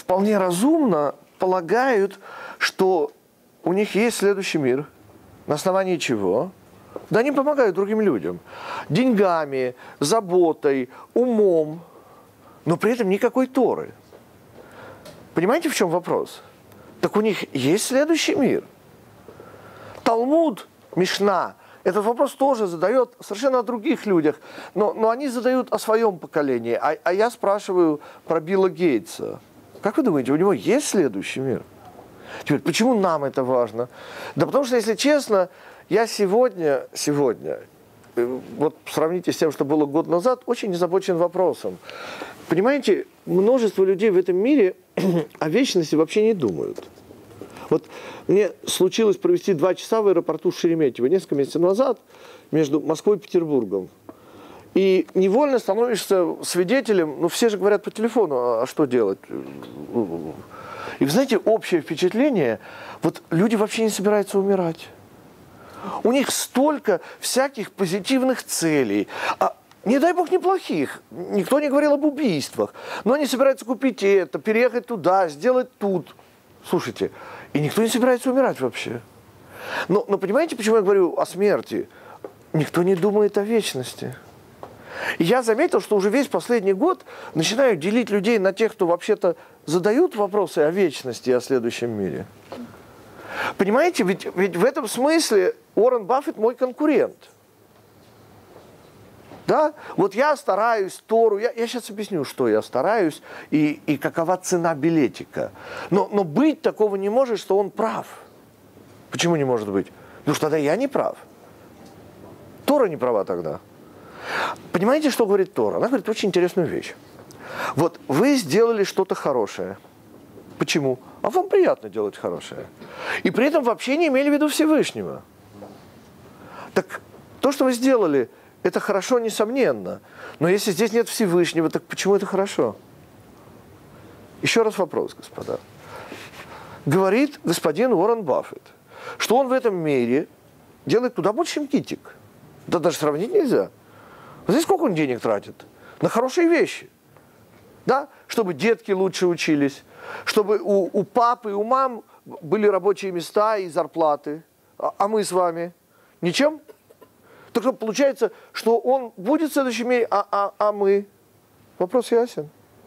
вполне разумно полагают, что у них есть следующий мир. На основании чего? Да они помогают другим людям. Деньгами, заботой, умом. Но при этом никакой Торы. Понимаете, в чем вопрос? Так у них есть следующий мир. Талмуд, Мишна, этот вопрос тоже задает совершенно о других людях. Но они задают о своем поколении. А я спрашиваю про Билла Гейтса. Как вы думаете, у него есть следующий мир? Теперь, почему нам это важно? Да потому что, если честно, я сегодня, вот сравните с тем, что было год назад, очень озабочен вопросом. Понимаете, множество людей в этом мире о вечности вообще не думают. Вот мне случилось провести 2 часа в аэропорту Шереметьево несколько месяцев назад между Москвой и Петербургом. И невольно становишься свидетелем, ну все же говорят по телефону, а что делать? И вы знаете, общее впечатление, вот люди вообще не собираются умирать. У них столько всяких позитивных целей. Не дай бог неплохих. Никто не говорил об убийствах. Но они собираются купить это, переехать туда, сделать тут. Слушайте, и никто не собирается умирать вообще. Но понимаете, почему я говорю о смерти? Никто не думает о вечности. И я заметил, что уже весь последний год начинаю делить людей на тех, кто вообще-то задают вопросы о вечности и о следующем мире. Понимаете, ведь в этом смысле Уоррен Баффет мой конкурент. Да? Вот я стараюсь Тору, я сейчас объясню, что я стараюсь и какова цена билетика. Но быть такого не может, что он прав. Почему не может быть? Потому что тогда я не прав. Тора не права тогда. Понимаете, что говорит Тора? Она говорит очень интересную вещь. Вот вы сделали что-то хорошее. Почему? А вам приятно делать хорошее. И при этом вообще не имели в виду Всевышнего. Так то, что вы сделали, это хорошо, несомненно. Но если здесь нет Всевышнего, так почему это хорошо? Еще раз вопрос, господа. Говорит господин Уоррен Баффет, что он в этом мире делает куда больше, чем Китик. Да даже сравнить нельзя. Вы знаете, сколько он денег тратит? На хорошие вещи. Да? Чтобы детки лучше учились, чтобы у папы и у мам были рабочие места и зарплаты. А мы с вами? Ничем? Так получается, что он будет в следующем мире, а мы? Вопрос ясен.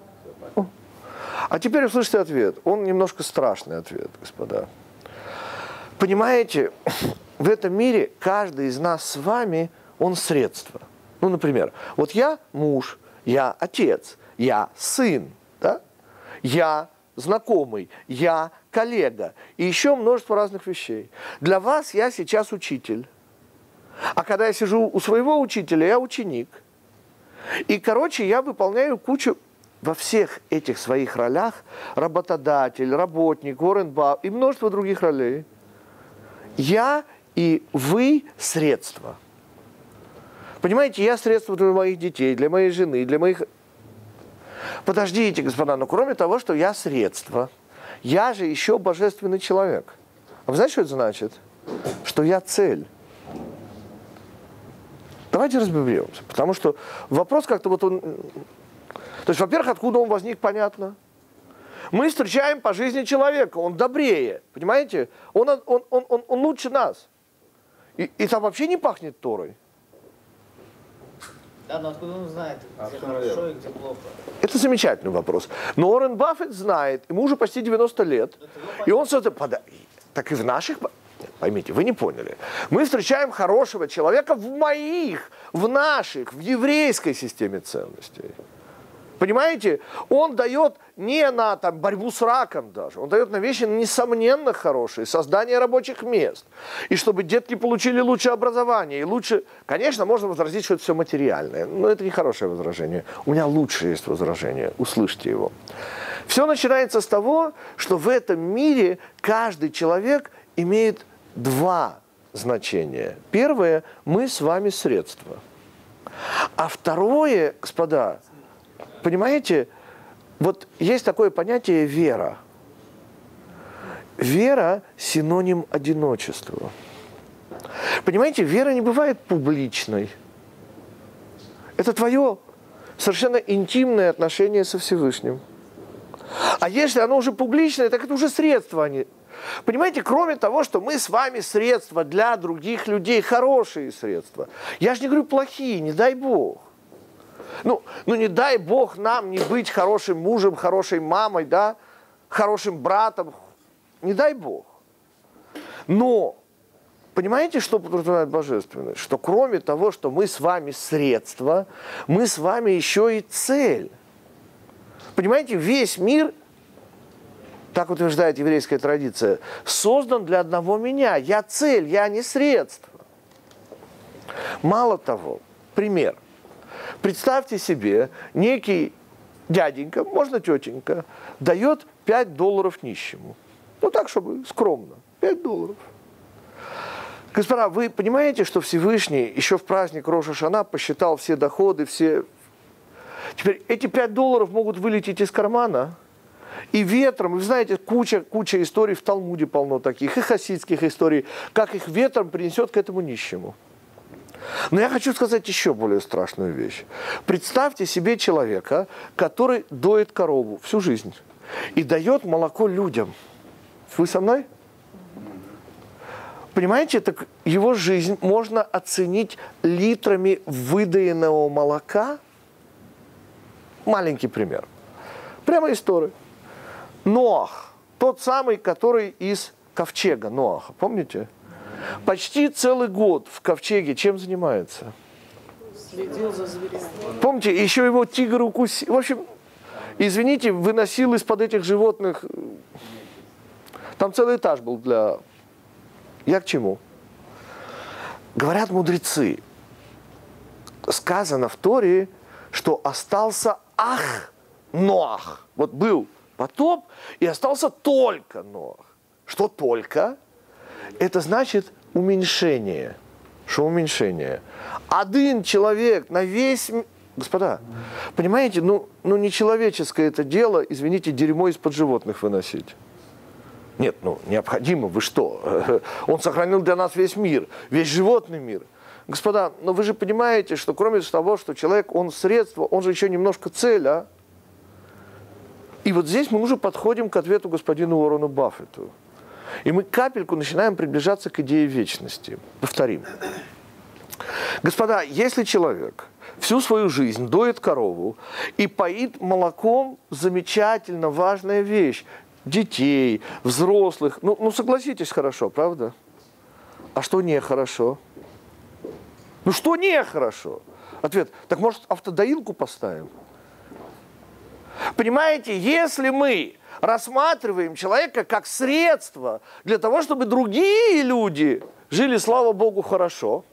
А теперь услышите ответ. Он немножко страшный ответ, господа. Понимаете, в этом мире каждый из нас с вами, он средство. Ну, например, вот я муж, я отец, я сын, да? Я знакомый, я коллега и еще множество разных вещей. Для вас я сейчас учитель. А когда я сижу у своего учителя, я ученик. И, короче, я выполняю кучу во всех этих своих ролях работодатель, работник, Уоррен Баффет и множество других ролей. Я и вы средства. Понимаете, я средство для моих детей, для моей жены, для моих... Подождите, господа, но кроме того, что я средство, я же еще божественный человек. А вы знаете, что это значит? Что я цель. Давайте разберемся, потому что вопрос как-то вот он... То есть, во-первых, откуда он возник, понятно. Мы встречаем по жизни человека, он добрее, понимаете? Он лучше нас. И там вообще не пахнет Торой. Да, но откуда он знает, где хорошо и где плохо? Это замечательный вопрос. Но Уоррен Баффет знает, ему уже почти 90 лет. И он так и в наших... Поймите, вы не поняли. Мы встречаем хорошего человека в наших, в еврейской системе ценностей. Понимаете? Он дает не на там, борьбу с раком даже, он дает на вещи несомненно хорошие, создание рабочих мест. И чтобы детки получили лучшее образование. И лучше, конечно, можно возразить, что это все материальное, но это не хорошее возражение. У меня лучшее есть возражение, услышьте его. Все начинается с того, что в этом мире каждый человек имеет 2 значения. Первое, мы с вами средства. А второе, господа, понимаете, вот есть такое понятие вера. Вера – синоним одиночества. Понимаете, вера не бывает публичной. Это твое совершенно интимное отношение со Всевышним. А если оно уже публичное, так это уже средства. Понимаете, кроме того, что мы с вами средства для других людей, хорошие средства. Я же не говорю плохие, не дай Бог. Ну не дай Бог нам не быть хорошим мужем, хорошей мамой, да, хорошим братом. Не дай Бог. Но, понимаете, что подразумевает божественность? Что кроме того, что мы с вами средства, мы с вами еще и цель. Понимаете, весь мир, так утверждает еврейская традиция, создан для одного меня. Я цель, я не средство. Мало того, пример. Представьте себе, некий дяденька, можно тетенька, дает $5 нищему. Ну так, чтобы скромно. $5. Господа, вы понимаете, что Всевышний еще в праздник Рош ха-Шана посчитал все доходы, все... Теперь эти $5 могут вылететь из кармана и ветром, вы знаете, куча историй в Талмуде полно таких, и хасидских историй, как их ветром принесет к этому нищему. Но я хочу сказать еще более страшную вещь. Представьте себе человека, который доит корову всю жизнь и дает молоко людям. Вы со мной? Понимаете, так его жизнь можно оценить литрами выдаенного молока. Маленький пример. Прямо история. Ноах, тот самый, который из ковчега Ноаха, помните? Почти целый год в ковчеге чем занимается? Следил за зверями. Помните, еще его тигр укусил. В общем, извините, выносил из-под этих животных. Там целый этаж был для... Я к чему? Говорят мудрецы, сказано в Торе, что остался Ноах. Вот был потоп, и остался только Ноах. Что только? Это значит уменьшение. Что уменьшение? Один человек на весь... Господа, понимаете, ну не человеческое это дело, извините, дерьмо из-под животных выносить. Нет, необходимо, вы что? Он сохранил для нас весь мир, весь животный мир. Господа, но вы же понимаете, что кроме того, что человек, он средство, он же еще немножко цель, а? И вот здесь мы уже подходим к ответу господину Уоррену Баффету. И мы капельку начинаем приближаться к идее вечности. Повторим. Господа, если человек всю свою жизнь доит корову и поит молоком, замечательно, важная вещь, детей, взрослых, ну согласитесь, хорошо, правда? А что нехорошо? Ну что нехорошо? Ответ, так может автодоилку поставим? Понимаете, если мы рассматриваем человека как средство для того, чтобы другие люди жили, слава Богу, хорошо,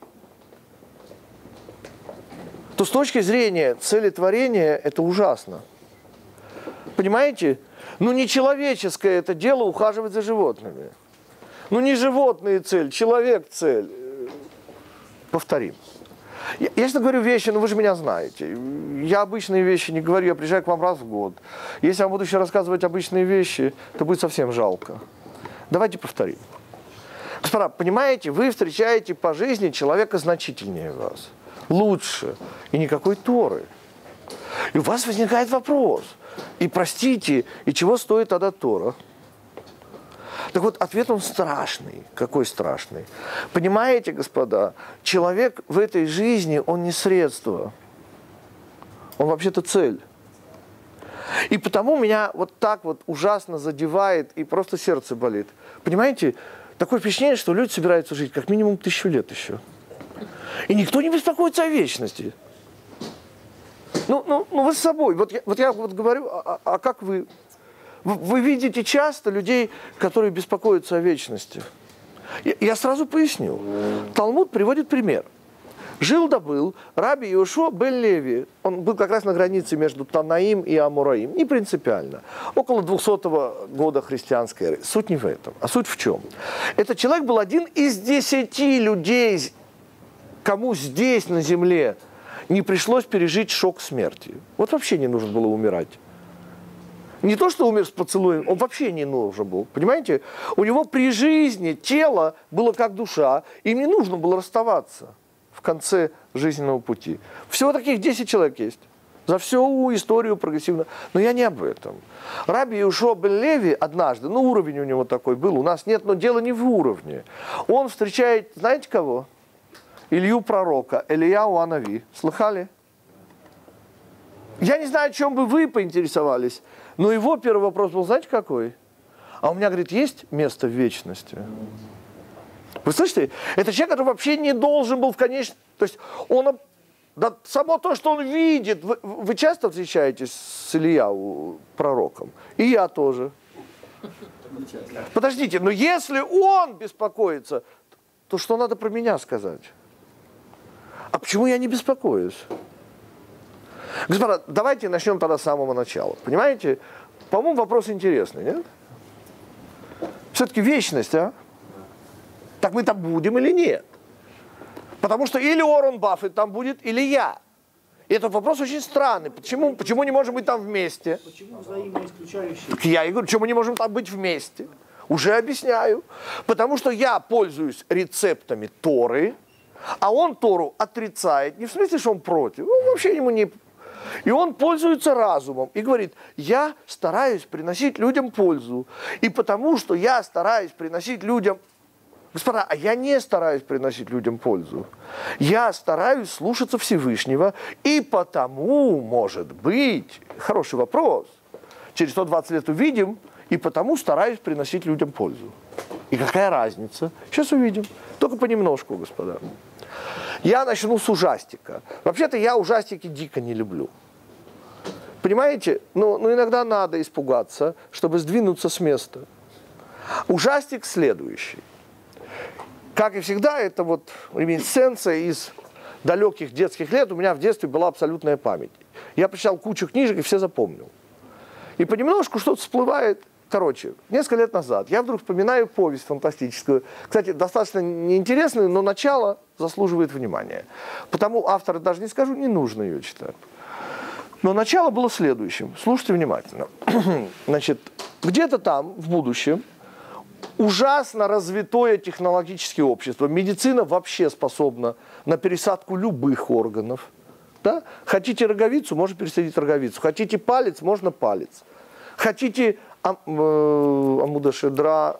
то с точки зрения цели творения это ужасно. Понимаете? Не человеческое это дело ухаживать за животными. Не животные цель, человек цель. Повторим. Я сейчас говорю вещи, но вы же меня знаете. Я обычные вещи не говорю, я приезжаю к вам раз в год. Если я буду еще рассказывать обычные вещи, то будет совсем жалко. Давайте повторим. Господа, понимаете, вы встречаете по жизни человека значительнее вас, лучше, и никакой Торы. И у вас возникает вопрос, и простите, и чего стоит тогда Тора? Так вот, ответ он страшный. Какой страшный? Понимаете, господа, человек в этой жизни, он не средство. Он вообще-то цель. И потому меня вот так вот ужасно задевает, и просто сердце болит. Понимаете, такое впечатление, что люди собираются жить как минимум 1000 лет еще. И никто не беспокоится о вечности. Вы с собой. Вот я говорю, а как вы... Вы видите часто людей, которые беспокоятся о вечности. Я сразу поясню. Талмуд приводит пример. Жил-добыл Раби Йошуа бен Леви. Он был как раз на границе между Танаим и Амураим. Не принципиально. Около 200 года христианской эры. Суть не в этом. А суть в чем? Этот человек был один из 10 людей, кому здесь, на земле, не пришлось пережить шок смерти. Вот вообще не нужно было умирать. Не то, что умер с поцелуем, он вообще не нужен был. Понимаете? У него при жизни тело было как душа, им не нужно было расставаться в конце жизненного пути. Всего таких 10 человек есть. За всю историю прогрессивно. Но я не об этом. Раби Йеошуа бен Леви однажды, ну уровень у него такой был, у нас нет, но дело не в уровне. Он встречает, знаете кого? Илью пророка, Элияу Анави. Слыхали? Я не знаю, о чем бы вы поинтересовались, но его первый вопрос был, знаете какой? А у меня, говорит, есть место в вечности? Вы слышите? Это человек, который вообще не должен был в конечном... То есть он... Да само то, что он видит, вы часто встречаетесь с Ильяу, пророком? И я тоже. Подождите, но если он беспокоится, то что надо про меня сказать? А почему я не беспокоюсь? Господа, давайте начнем тогда с самого начала. Понимаете? По-моему, вопрос интересный, нет? Все-таки вечность, а? Так мы там будем или нет? Потому что или Уоррен Баффет там будет, или я. И этот вопрос очень странный. Почему не можем быть там вместе? Почему взаимоисключающие? Так я и говорю, почему мы не можем там быть вместе? Уже объясняю. Потому что я пользуюсь рецептами Торы, а он Тору отрицает. Не в смысле, что он против. Он вообще ему не... И он пользуется разумом и говорит, я стараюсь приносить людям пользу. И потому что я стараюсь приносить людям... Господа, а я не стараюсь приносить людям пользу. Я стараюсь слушаться Всевышнего, и потому, может быть, хороший вопрос, через 120 лет увидим, и потому стараюсь приносить людям пользу. И какая разница? Сейчас увидим. Только понемножку, господа. Я начну с ужастика. Вообще-то я ужастики дико не люблю. Понимаете? Но иногда надо испугаться, чтобы сдвинуться с места. Ужастик следующий. Как и всегда, это вот реминисценция из далеких детских лет. У меня в детстве была абсолютная память. Я прочитал кучу книжек и все запомнил. И понемножку что-то всплывает. Короче, несколько лет назад я вдруг вспоминаю повесть фантастическую. Кстати, достаточно неинтересную, но начало заслуживает внимания. Потому автора даже не скажу, не нужно ее читать. Но начало было следующим. Слушайте внимательно. Значит, где-то там, в будущем, ужасно развитое технологическое общество. Медицина вообще способна на пересадку любых органов. Да? Хотите роговицу, можно пересадить роговицу. Хотите палец, можно палец. Хотите амудашедра,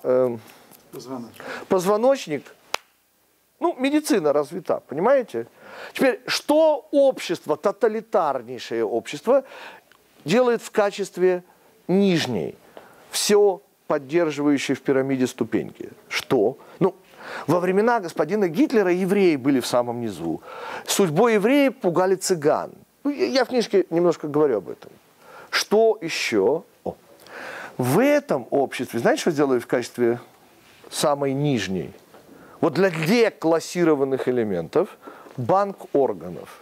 позвоночник. Ну, медицина развита, понимаете? Теперь, что общество, тоталитарнейшее общество, делает в качестве нижней? Все поддерживающие в пирамиде ступеньки. Что? Ну, во времена господина Гитлера евреи были в самом низу. Судьбой евреев пугали цыган. Я в книжке немножко говорю об этом. Что еще? В этом обществе, знаете, что сделали в качестве самой нижней? Вот для деклассированных элементов банк органов.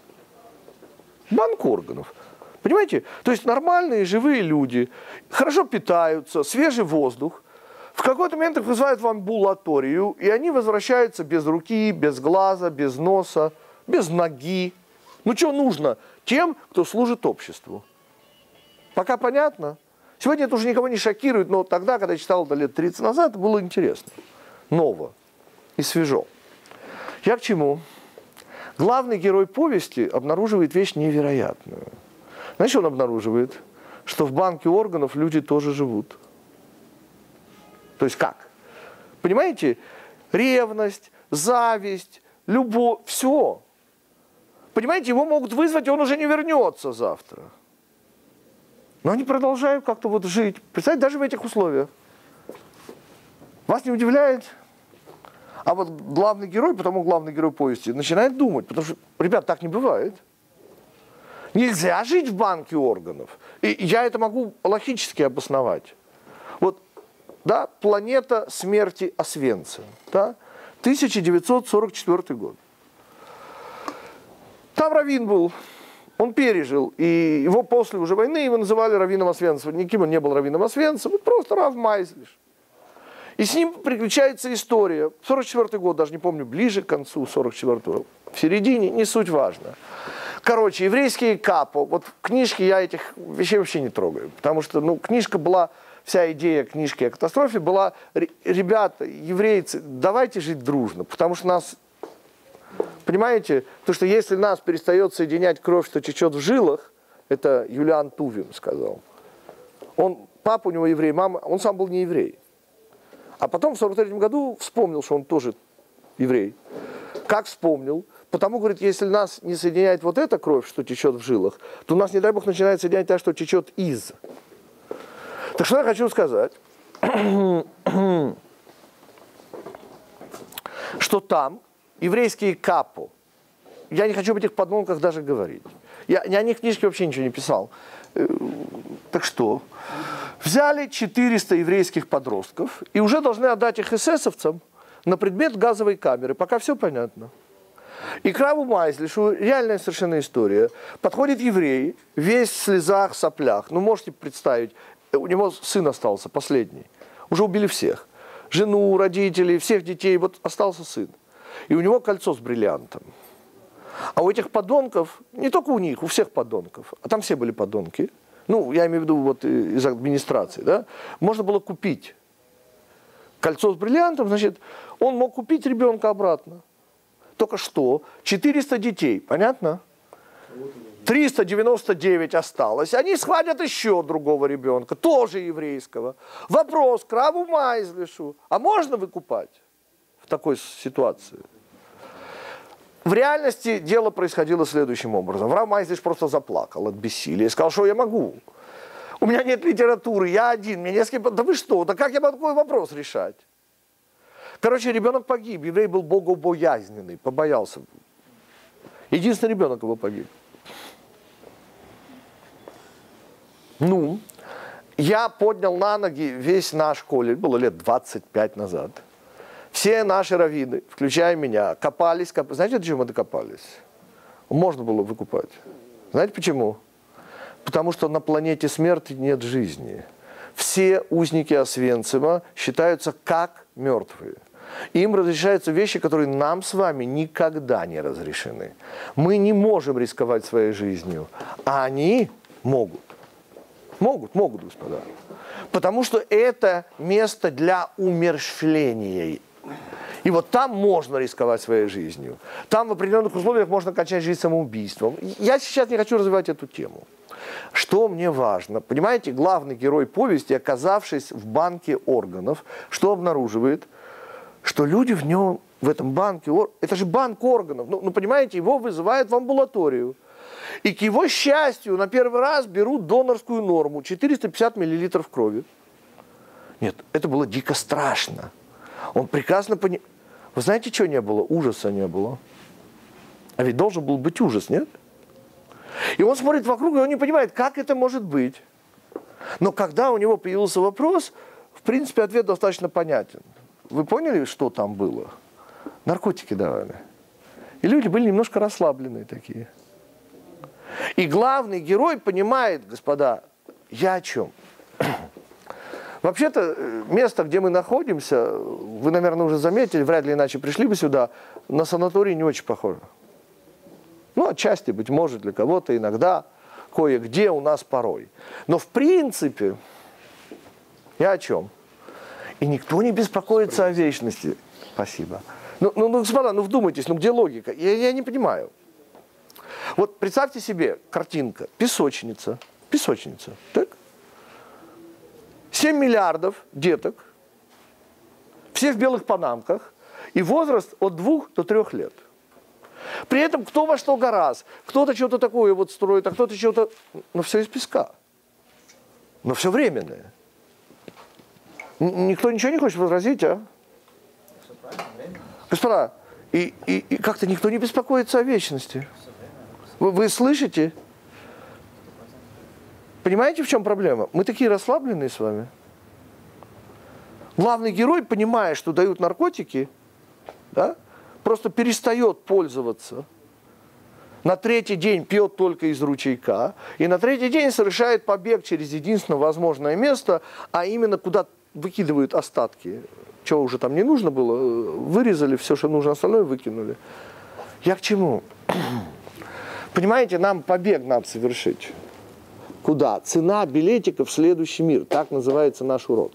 Банк органов. Понимаете? То есть нормальные, живые люди, хорошо питаются, свежий воздух. В какой-то момент их вызывают в амбулаторию, и они возвращаются без руки, без глаза, без носа, без ноги. Ну, что нужно тем, кто служит обществу? Пока понятно? Сегодня это уже никого не шокирует, но тогда, когда я читал это лет 30 назад, это было интересно, ново и свежо. Я к чему? Главный герой повести обнаруживает вещь невероятную. Знаете, что он обнаруживает? Что в банке органов люди тоже живут. То есть как? Понимаете? Ревность, зависть, любовь, все. Понимаете, его могут вызвать, и он уже не вернется завтра. Но они продолжают как-то вот жить. Представьте, даже в этих условиях. Вас не удивляет? А вот главный герой, потому главный герой повести, начинает думать. Потому что, ребят, так не бывает. Нельзя жить в банке органов. И я это могу логически обосновать. Вот, да, планета смерти Освенцим. Да, 1944 год. Там раввин был. Он пережил, и его после уже войны его называли раввином Освенцима. Никем он не был раввином Освенцима, просто Рав Майзлиш. И с ним приключается история. 44 год, даже не помню, ближе к концу 44-го, в середине, не суть важно. Короче, еврейские капо. Вот в книжке я этих вещей вообще не трогаю. Потому что, ну, книжка была, вся идея книжки о катастрофе была, ребята, еврейцы, давайте жить дружно. Потому что нас, понимаете, потому что если нас перестает соединять кровь, что течет в жилах, Это Юлиан Тувим сказал. Папа у него еврей, мама, он сам был не еврей. А потом в 1943 году вспомнил, что он тоже еврей. Как вспомнил? Потому, говорит, если нас не соединяет вот эта кровь, что течет в жилах, то у нас, не дай Бог, начинает соединять та, что течет из. Так что я хочу сказать, что там еврейские капо, я не хочу об этих подонках даже говорить. Я о них книжки вообще ничего не писал. Так что, взяли 400 еврейских подростков и уже должны отдать их эсэсовцам на предмет газовой камеры, пока все понятно. И к Раву Майзлишу, реальная совершенно история, подходит еврей, весь в слезах, соплях. Ну, можете представить, у него сын остался, последний. Уже убили всех. Жену, родителей, всех детей, вот остался сын. И у него кольцо с бриллиантом. А у этих подонков, не только у них, у всех подонков, а там все были подонки, ну, я имею в виду вот из администрации, да, можно было купить кольцо с бриллиантом, значит, он мог купить ребенка обратно. Только что 400 детей, понятно? 399 осталось. Они схватят еще другого ребенка, тоже еврейского. Вопрос к Раву Майзлишу. А можно выкупать в такой ситуации? В реальности дело происходило следующим образом. Рав Майзлиш просто заплакал от бессилия и сказал, что я могу. У меня нет литературы, я один, мне не с кем... Да вы что, да как я могу такой вопрос решать? Короче, ребенок погиб, еврей был богобоязненный, побоялся. Единственный ребенок его погиб. Ну, я поднял на ноги весь наш колледж, было лет 25 назад. Все наши раввины, включая меня, копались. Знаете, до чего мы докопались? Можно было выкупать. Знаете почему? Потому что на планете смерти нет жизни. Все узники Освенцима считаются как мертвые. Им разрешаются вещи, которые нам с вами никогда не разрешены. Мы не можем рисковать своей жизнью, а они могут. Могут, господа. Потому что это место для умерщвления. И вот там можно рисковать своей жизнью. Там в определенных условиях можно кончать жизнь самоубийством. Я сейчас не хочу развивать эту тему. Что мне важно? Понимаете, главный герой повести, оказавшись в банке органов, что обнаруживает? Что люди в нем, в этом банке, это же банк органов. Ну, понимаете, его вызывают в амбулаторию. И к его счастью, на первый раз берут донорскую норму, 450 мл крови. Нет, это было дико страшно. Он прекрасно понимал. Вы знаете, чего не было? Ужаса не было. А ведь должен был быть ужас, нет? И он смотрит вокруг, и он не понимает, как это может быть. Но когда у него появился вопрос, в принципе, ответ достаточно понятен. Вы поняли, что там было? Наркотики давали. И люди были немножко расслабленные такие. И главный герой понимает, господа, я о чем? Вообще-то, место, где мы находимся, вы, наверное, уже заметили, вряд ли иначе пришли бы сюда, на санаторий не очень похоже. Ну, отчасти, быть может, для кого-то иногда, кое-где у нас порой. Но в принципе, я о чем? И никто не беспокоится о вечности. Спасибо. Ну, господа, вдумайтесь, где логика? Я не понимаю. Вот представьте себе картинка. Песочница. Песочница. Так? 7 миллиардов деток. Все в белых панамках. И возраст от 2 до 3 лет. При этом кто во что гораздо. Кто-то что-то такое вот строит, а кто-то что-то... Но все из песка. Но все временное. Никто ничего не хочет возразить, а? Господа, и как-то никто не беспокоится о вечности. Вы слышите? Понимаете, в чем проблема? Мы такие расслабленные с вами. Главный герой, понимая, что дают наркотики, да, просто перестает пользоваться. На 3-й день пьет только из ручейка. И на 3-й день совершает побег через единственное возможное место, а именно куда выкидывают остатки. Чего уже там не нужно было, вырезали, все, что нужно, остальное выкинули. Я к чему? Понимаете, нам побег надо совершить. Куда? Цена билетика в следующий мир. Так называется наш урок.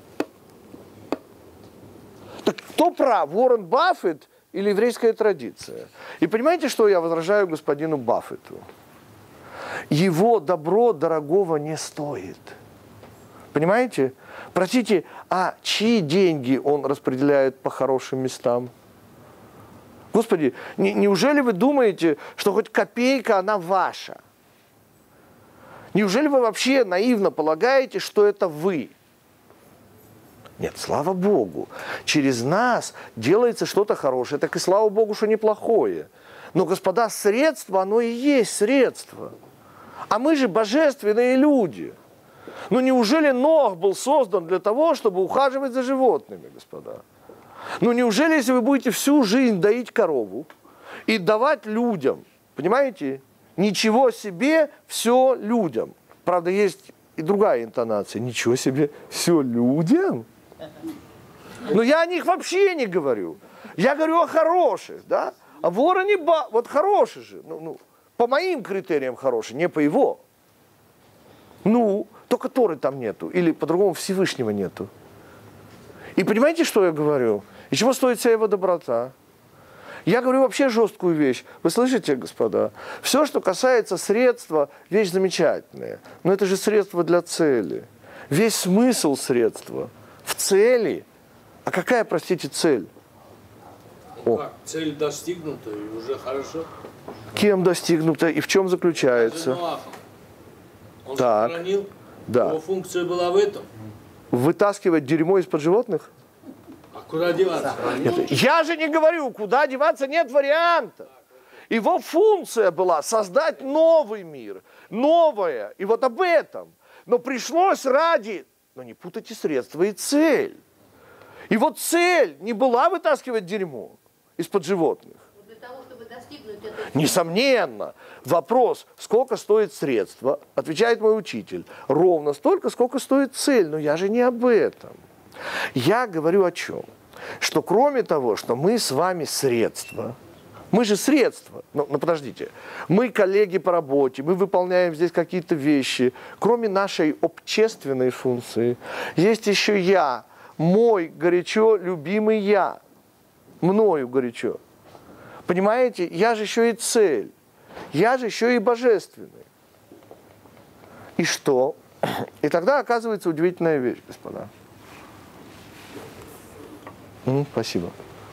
Так кто прав? Уоррен Баффет или еврейская традиция? И понимаете, что я возражаю господину Баффету? его добро дорогого не стоит. Понимаете? Простите, а чьи деньги он распределяет по хорошим местам? Господи, неужели вы думаете, что хоть копейка, она ваша? Неужели вы вообще наивно полагаете, что это вы? Нет, слава Богу, через нас делается что-то хорошее, так и слава Богу, что неплохое. Но, господа, средство, оно и есть средство. А мы же божественные люди. Ну неужели Нох был создан для того, чтобы ухаживать за животными, господа? Ну неужели, если вы будете всю жизнь доить корову и давать людям, понимаете, ничего себе, все людям. Правда, есть и другая интонация. Ничего себе, все людям? Но я о них вообще не говорю. Я говорю о хороших, да? А воры не вот хороший же. По моим критериям хороший, не по его. Только Торы там нету. Или по-другому Всевышнего нету. И понимаете, что я говорю? И чего стоит вся его доброта? Я говорю вообще жесткую вещь. Вы слышите, господа? Все, что касается средства, вещь замечательная. Но это же средство для цели. Весь смысл средства в цели. А какая, простите, цель? Цель достигнута и уже хорошо. Кем достигнута и в чем заключается? Он так. сохранил. Да. Его функция была в этом. Вытаскивать дерьмо из-под животных? А куда деваться? Нет, я же не говорю, куда деваться, нет варианта. Его функция была создать новый мир, новое. И вот об этом. Но пришлось ради, не путайте средства и цель. И вот цель не была вытаскивать дерьмо из-под животных. Для того, чтобы достигнуть этой... Несомненно. Вопрос, сколько стоит средство, отвечает мой учитель. Ровно столько, сколько стоит цель. Но я же не об этом. Я говорю о чем? Что кроме того, что мы с вами средства, мы же средства, подождите, мы коллеги по работе, мы выполняем здесь какие-то вещи, кроме нашей общественной функции, есть еще я, мой горячо любимый я, мною горячо. Понимаете, я же еще и цель, я же еще и божественный. И что? И тогда оказывается удивительная вещь, господа. Спасибо.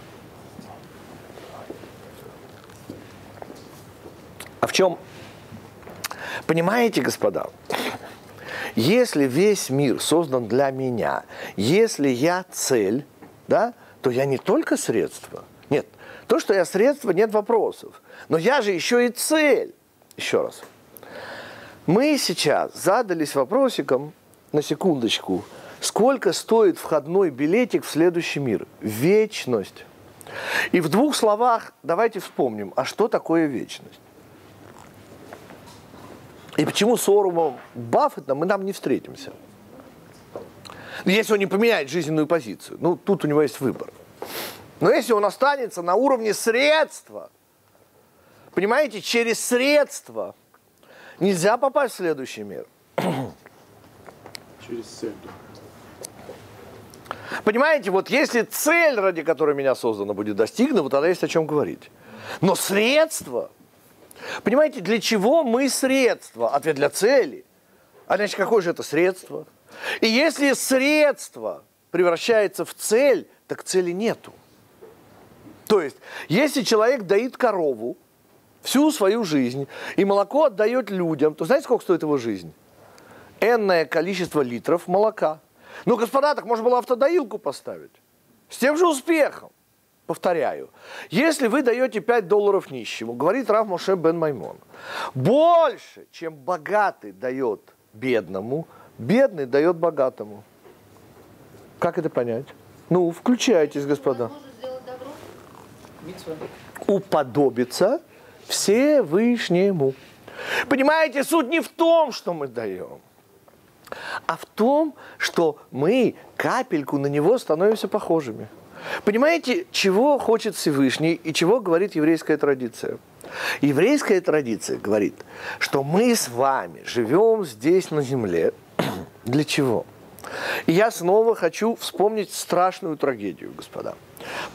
А в чем? Понимаете, господа, если весь мир создан для меня, если я цель, да, то я не только средство. Нет, то, что я средство, нет вопросов. Но я же еще и цель. Еще раз. Мы сейчас задались вопросиком, на секундочку, сколько стоит входной билетик в следующий мир? Вечность. И в двух словах давайте вспомним, а что такое вечность? И почему с Уорреном Баффетом мы там не встретимся? Если он не поменяет жизненную позицию. Тут у него есть выбор. Но если он останется на уровне средства, понимаете, через средства нельзя попасть в следующий мир. Через цель. Понимаете, вот если цель, ради которой меня создана, будет достигнута, вот тогда есть о чем говорить. Но средства, понимаете, для чего мы средства? Ответ для цели. А значит, какое же это средство? И если средство превращается в цель, так цели нету. То есть, если человек доит корову всю свою жизнь и молоко отдает людям, то знаете, сколько стоит его жизнь? Энное количество литров молока. Господа, так можно было автодоилку поставить. С тем же успехом. Повторяю. Если вы даете $5 нищему, говорит Рав Моше бен Маймон, больше, чем богатый дает бедному, бедный дает богатому. Как это понять? Включайтесь, господа. Уподобиться Всевышнему. Понимаете, суть не в том, что мы даем, а в том, что мы капельку на него становимся похожими. Понимаете, чего хочет Всевышний и чего говорит еврейская традиция? Еврейская традиция говорит, что мы с вами живем здесь на земле. Для чего? И я снова хочу вспомнить страшную трагедию, господа.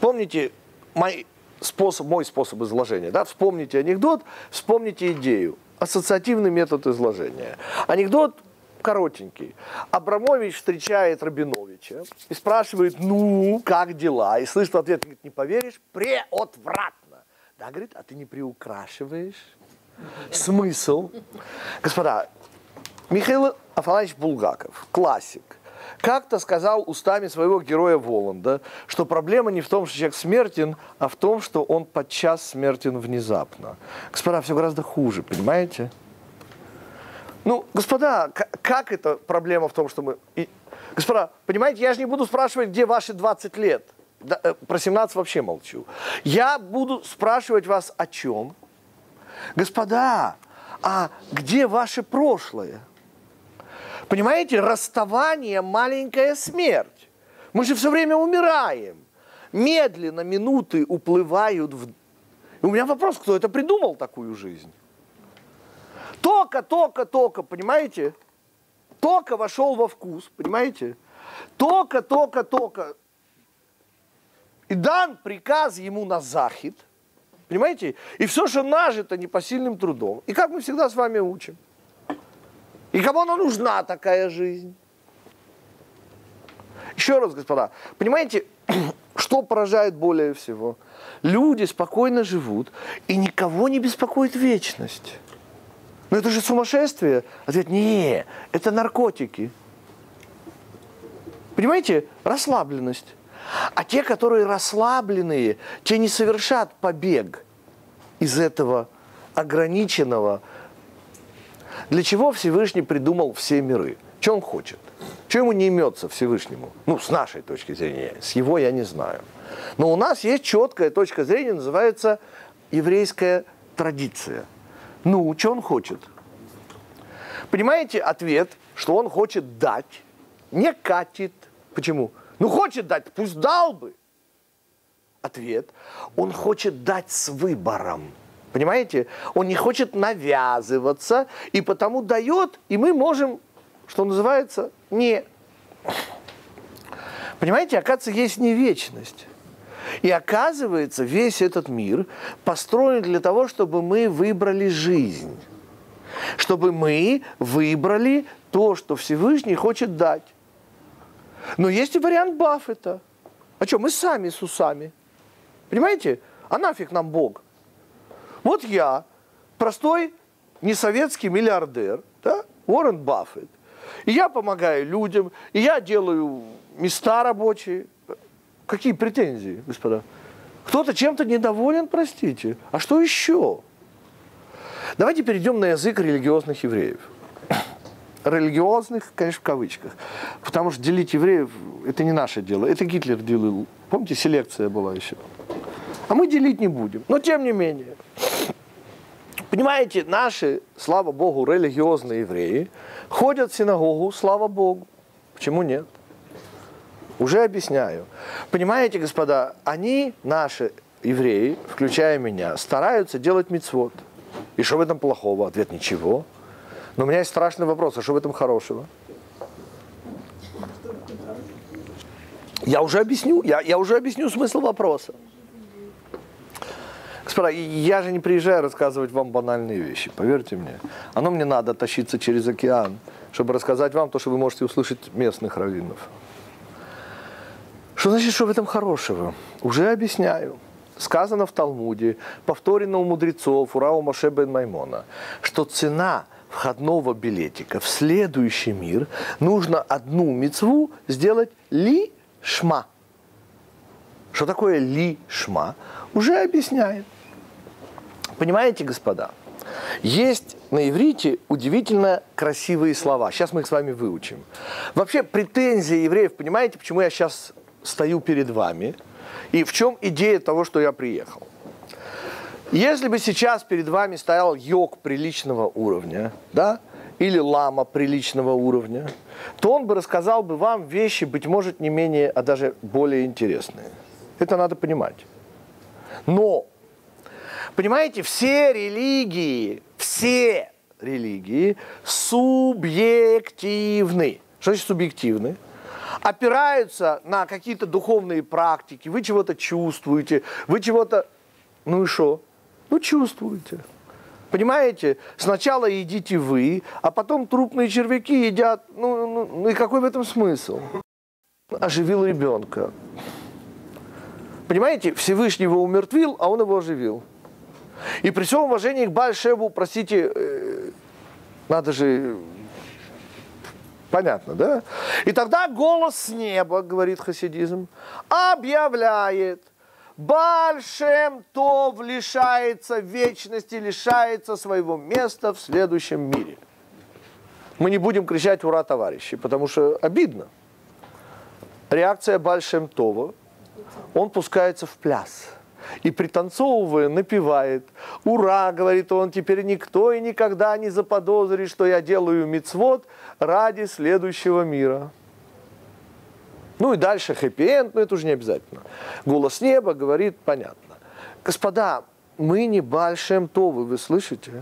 Помните мой способ изложения, да? Вспомните анекдот, вспомните идею. ассоциативный метод изложения. Анекдот коротенький. Абрамович встречает Рабиновича и спрашивает, ну, как дела? И слышит в ответ, говорит, не поверишь, преотвратно. Да, говорит, а ты не приукрашиваешь? Смысл? Господа, Михаил Афанасьевич Булгаков, классик, как-то сказал устами своего героя Воланда, что проблема не в том, что человек смертен, а в том, что он подчас смертен внезапно. Господа, все гораздо хуже, понимаете? Ну, господа, как это проблема в том, что мы... Господа, понимаете, я же не буду спрашивать, где ваши 20 лет. Да, про 17 вообще молчу. Я буду спрашивать вас о чем? Господа, а где ваше прошлое? Понимаете, расставание – маленькая смерть. Мы же все время умираем. Медленно минуты уплывают в... И у меня вопрос, кто это придумал, такую жизнь? Только, понимаете? Только вошел во вкус, понимаете? Только. И дан приказ ему на захид, понимаете? И все, что нажито непосильным трудом. И как мы всегда с вами учим. И кому она нужна, такая жизнь? Еще раз, господа, понимаете, что поражает более всего? Люди спокойно живут, и никого не беспокоит вечность. Но это же сумасшествие. Ответ, не, это наркотики. Понимаете, расслабленность. А те, которые расслабленные, те не совершат побег из этого ограниченного. Для чего Всевышний придумал все миры? Что он хочет? Чего ему не имется Всевышнему? Ну, с нашей точки зрения. С его я не знаю. Но у нас есть четкая точка зрения, называется еврейская традиция. Ну, что он хочет? Понимаете, ответ, что он хочет дать, не катит. Почему? Ну, хочет дать, пусть дал бы. Ответ, он хочет дать с выбором. Понимаете? Он не хочет навязываться, и потому дает, и мы можем, что называется, не... Понимаете, оказывается, есть не вечность. И оказывается, весь этот мир построен для того, чтобы мы выбрали жизнь. Чтобы мы выбрали то, что Всевышний хочет дать. Но есть и вариант Баффета. А что, мы сами с усами. Понимаете? А нафиг нам Бог? Вот я, простой несоветский миллиардер, да, Уоррен Баффет. И я помогаю людям, и я делаю места рабочие. Какие претензии, господа? Кто-то чем-то недоволен, простите. А что еще? Давайте перейдем на язык религиозных евреев. Религиозных, конечно, в кавычках. Потому что делить евреев – это не наше дело. Это Гитлер делил. Помните, селекция была еще. А мы делить не будем. Но тем не менее. Понимаете, наши, слава Богу, религиозные евреи ходят в синагогу, слава Богу. Почему нет? Уже объясняю. Понимаете, господа, они, наши евреи, включая меня, стараются делать мицвот. И что в этом плохого? Ответ – ничего. Но у меня есть страшный вопрос, а что в этом хорошего? Я уже объясню смысл вопроса. Господа, я же не приезжаю рассказывать вам банальные вещи, поверьте мне. Оно мне надо тащиться через океан, чтобы рассказать вам то, что вы можете услышать местных раввинов. Что значит, что в этом хорошего? Уже объясняю. Сказано в Талмуде, повторено у мудрецов, у Рава Моше бен Маймона, что цена входного билетика в следующий мир нужно одну мицву сделать ли-шма. Что такое ли-шма? Уже объясняет. Понимаете, господа? Есть на иврите удивительно красивые слова. Сейчас мы их с вами выучим. Вообще претензия евреев, понимаете, почему я сейчас стою перед вами? И в чем идея того, что я приехал? Если бы сейчас перед вами стоял йог приличного уровня, да, или лама приличного уровня, то он бы рассказал бы вам вещи, быть может, не менее, а даже более интересные. Это надо понимать. Но, понимаете, все религии субъективны. Что значит субъективны? Опираются на какие-то духовные практики, вы чего-то чувствуете, вы чего-то... Ну и что? Ну чувствуете. Понимаете? Сначала едите вы, а потом трупные червяки едят. Ну и какой в этом смысл? Оживил ребенка. Понимаете? Всевышний его умертвил, а он его оживил. И при всем уважении к Бааль-Шебу, простите, надо же... Понятно, да? И тогда голос с неба, говорит хасидизм, объявляет, Бааль-Шем Тов лишается вечности, лишается своего места в следующем мире. Мы не будем кричать «Ура, товарищи», потому что обидно. Реакция Бааль-Шем Това, он пускается в пляс. И пританцовывая, напевает: «Ура!» — говорит он, «теперь никто и никогда не заподозрит, что я делаю мицвот ради следующего мира». Ну и дальше хэппи-энд, но это уже не обязательно. Голос неба говорит, понятно. Господа, мы не Бааль-Шем Товы, вы слышите?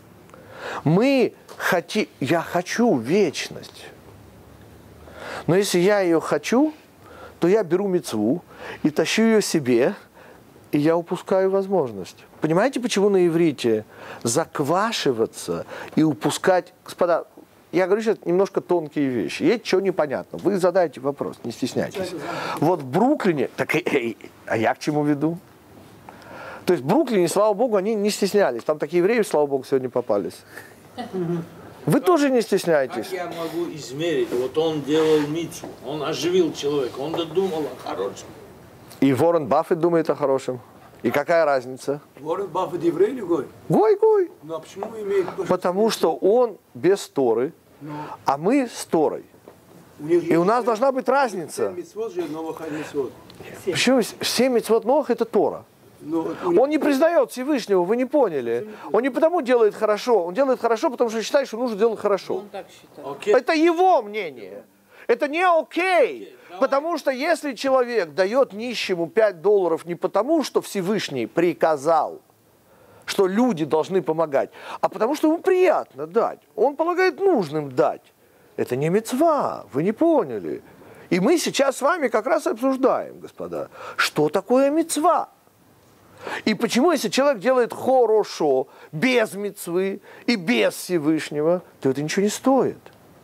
Я хочу вечность. Но если я ее хочу, то я беру мицву и тащу ее себе, и я упускаю возможность. Понимаете, почему на иврите заквашиваться и упускать... Господа, я говорю сейчас немножко тонкие вещи. Есть что непонятно. Вы задайте вопрос, не стесняйтесь. Вот в Бруклине... А я к чему веду? То есть в Бруклине, слава богу, они не стеснялись. Там такие евреи, слава богу, сегодня попались. Вы тоже не стесняйтесь. Как я могу измерить? Вот он делал мицву, он оживил человека, он додумал о хорошем. И Уоррен Баффет думает о хорошем. И какая разница? Уоррен Баффет еврей или гой? Гой. Ну а почему имеет... Потому что он без Торы, а мы с Торой. И у нас должна быть разница. 7 мицвот же, новых мицвот. Почему 7 мицвот новых — это Тора? Он не признает Всевышнего, вы не поняли. Он не потому делает хорошо, он делает хорошо, потому что считает, что нужно делать хорошо. Он так считает. Окей. Это его мнение. Это не окей. Потому что если человек дает нищему $5 не потому, что Всевышний приказал, что люди должны помогать, а потому что ему приятно дать. Он полагает нужным дать. Это не мицва, вы не поняли. И мы сейчас с вами как раз обсуждаем, господа, что такое мицва. И почему, если человек делает хорошо, без мицвы и без Всевышнего, то это ничего не стоит.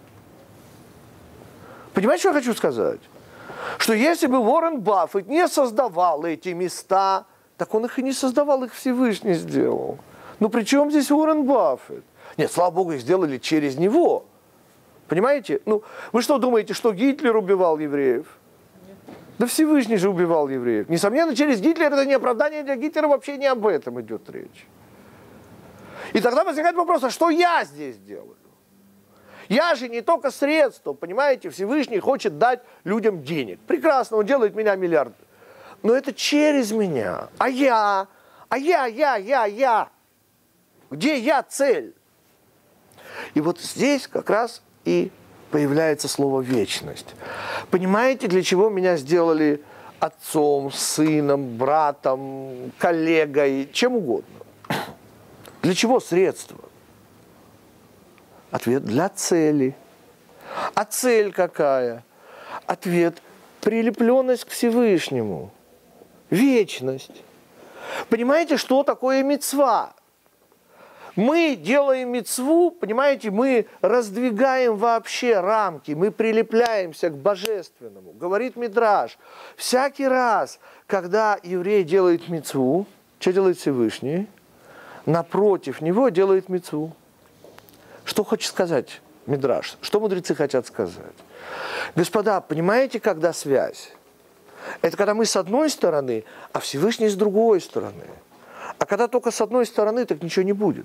Понимаете, что я хочу сказать? Что если бы Уоррен Баффет не создавал эти места, так он их и не создавал, их Всевышний сделал. Ну при чем здесь Уоррен Баффет? Нет, слава богу, их сделали через него. Понимаете? Ну, вы что думаете, что Гитлер убивал евреев? Да Всевышний же убивал евреев. Несомненно, через Гитлера это не оправдание для Гитлера, вообще не об этом идет речь. И тогда возникает вопрос, а что я здесь делаю? Я же не только средство, понимаете, Всевышний хочет дать людям денег. Прекрасно, он делает меня миллиард. Но это через меня. А я. Где я цель? И вот здесь как раз и появляется слово «вечность». Понимаете, для чего меня сделали отцом, сыном, братом, коллегой, чем угодно? Для чего средство? Ответ – для цели. А цель какая? Ответ – прилепленность к Всевышнему. Вечность. Понимаете, что такое мицва? Мы делаем мицву, понимаете, мы раздвигаем вообще рамки, мы прилепляемся к божественному. Говорит Мидраш, всякий раз, когда еврей делает мицву, что делает Всевышний? Напротив него делает мицву. Что хочет сказать Мидраш? Что мудрецы хотят сказать? Господа, понимаете, когда связь? Это когда мы с одной стороны, а Всевышний с другой стороны. А когда только с одной стороны, так ничего не будет.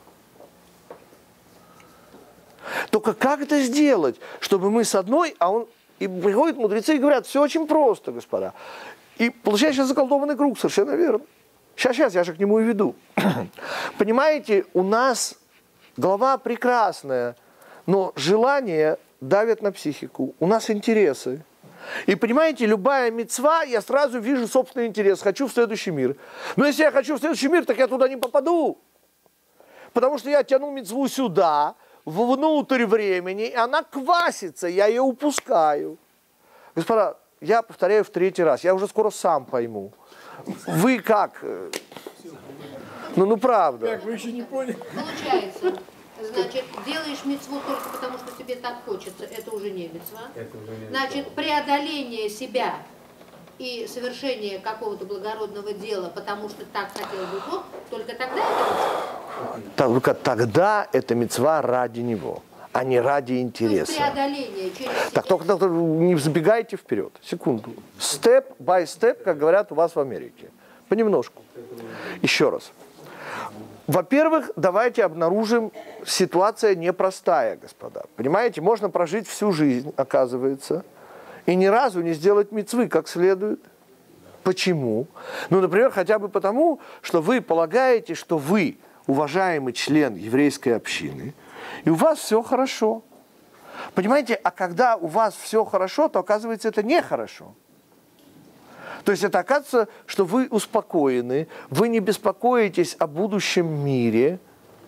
Только как это сделать, чтобы мы с одной, а он... И приходят мудрецы и говорят, все очень просто, господа. И получается заколдованный круг, совершенно верно. Сейчас, я же к нему и веду. Понимаете, у нас голова прекрасная, но желания давят на психику. У нас интересы. И понимаете, любая мицва, я сразу вижу собственный интерес. Хочу в следующий мир. Но если я хочу в следующий мир, так я туда не попаду. Потому что я тяну мицву сюда, внутрь времени, и она квасится, я ее упускаю. Господа, я повторяю в 3-й раз, я уже скоро сам пойму. Вы как? Ну правда. Как, вы еще не поняли? Получается, значит, делаешь мицву только потому, что тебе так хочется, это уже не мицва. Значит, преодоление себя и совершение какого-то благородного дела, потому что так хотел бы Бог, только тогда это мицва. Только тогда это мицва ради него, а не ради То есть интереса. преодоление через себя. Так, только не забегайте вперед. Секунду. Step by step, как говорят у вас в Америке. Понемножку. Еще раз. Во-первых, давайте обнаружим, ситуация непростая, господа. Понимаете, можно прожить всю жизнь, оказывается, и ни разу не сделать мицвы как следует. Почему? Ну, например, хотя бы потому, что вы полагаете, что вы уважаемый член еврейской общины, и у вас все хорошо. Понимаете, а когда у вас все хорошо, то оказывается это нехорошо. То есть это оказывается, что вы успокоены, вы не беспокоитесь о будущем мире,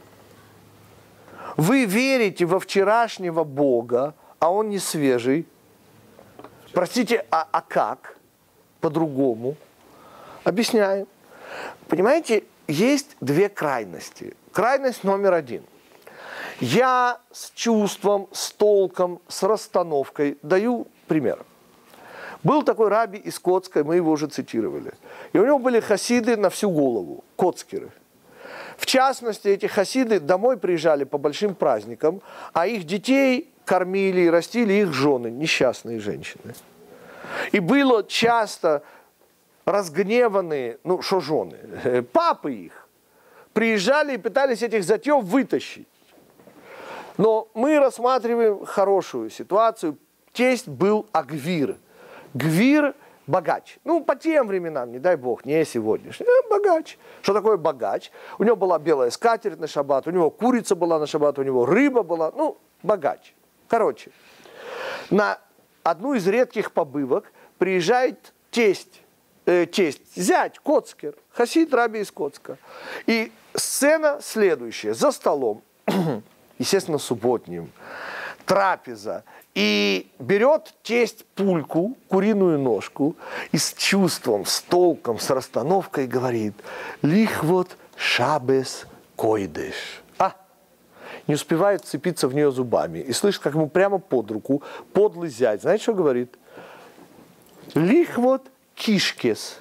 вы верите во вчерашнего Бога, а он не свежий. Простите, а как? По-другому. Объясняем. Понимаете, есть две крайности. Крайность номер один. Я с чувством, с толком, с расстановкой даю пример. Был такой раби из Коцка, мы его уже цитировали. И у него были хасиды на всю голову, коцкеры. В частности, эти хасиды домой приезжали по большим праздникам, а их детей кормили и растили их жены, несчастные женщины. И было часто разгневанные, ну что жены, папы их, приезжали и пытались этих затев вытащить. Но мы рассматриваем хорошую ситуацию. Тесть был агвир. Гвир – богач. Ну, по тем временам, не дай бог, не сегодняшний. Богач. Что такое богач? У него была белая скатерть на шаббат, у него курица была на шаббат, у него рыба была. Ну, богач. Короче, на одну из редких побывок приезжает зять, коцкер, хасид раби из Коцка. И сцена следующая. За столом, естественно, субботним, трапеза. И берет тесть пульку, куриную ножку, и с чувством, с толком, с расстановкой говорит: «Лихвот шабес койдеш». Не успевает вцепиться в нее зубами. И слышит, как ему прямо под руку подлый зять. Знаете, что говорит? «Лихвот кишкес».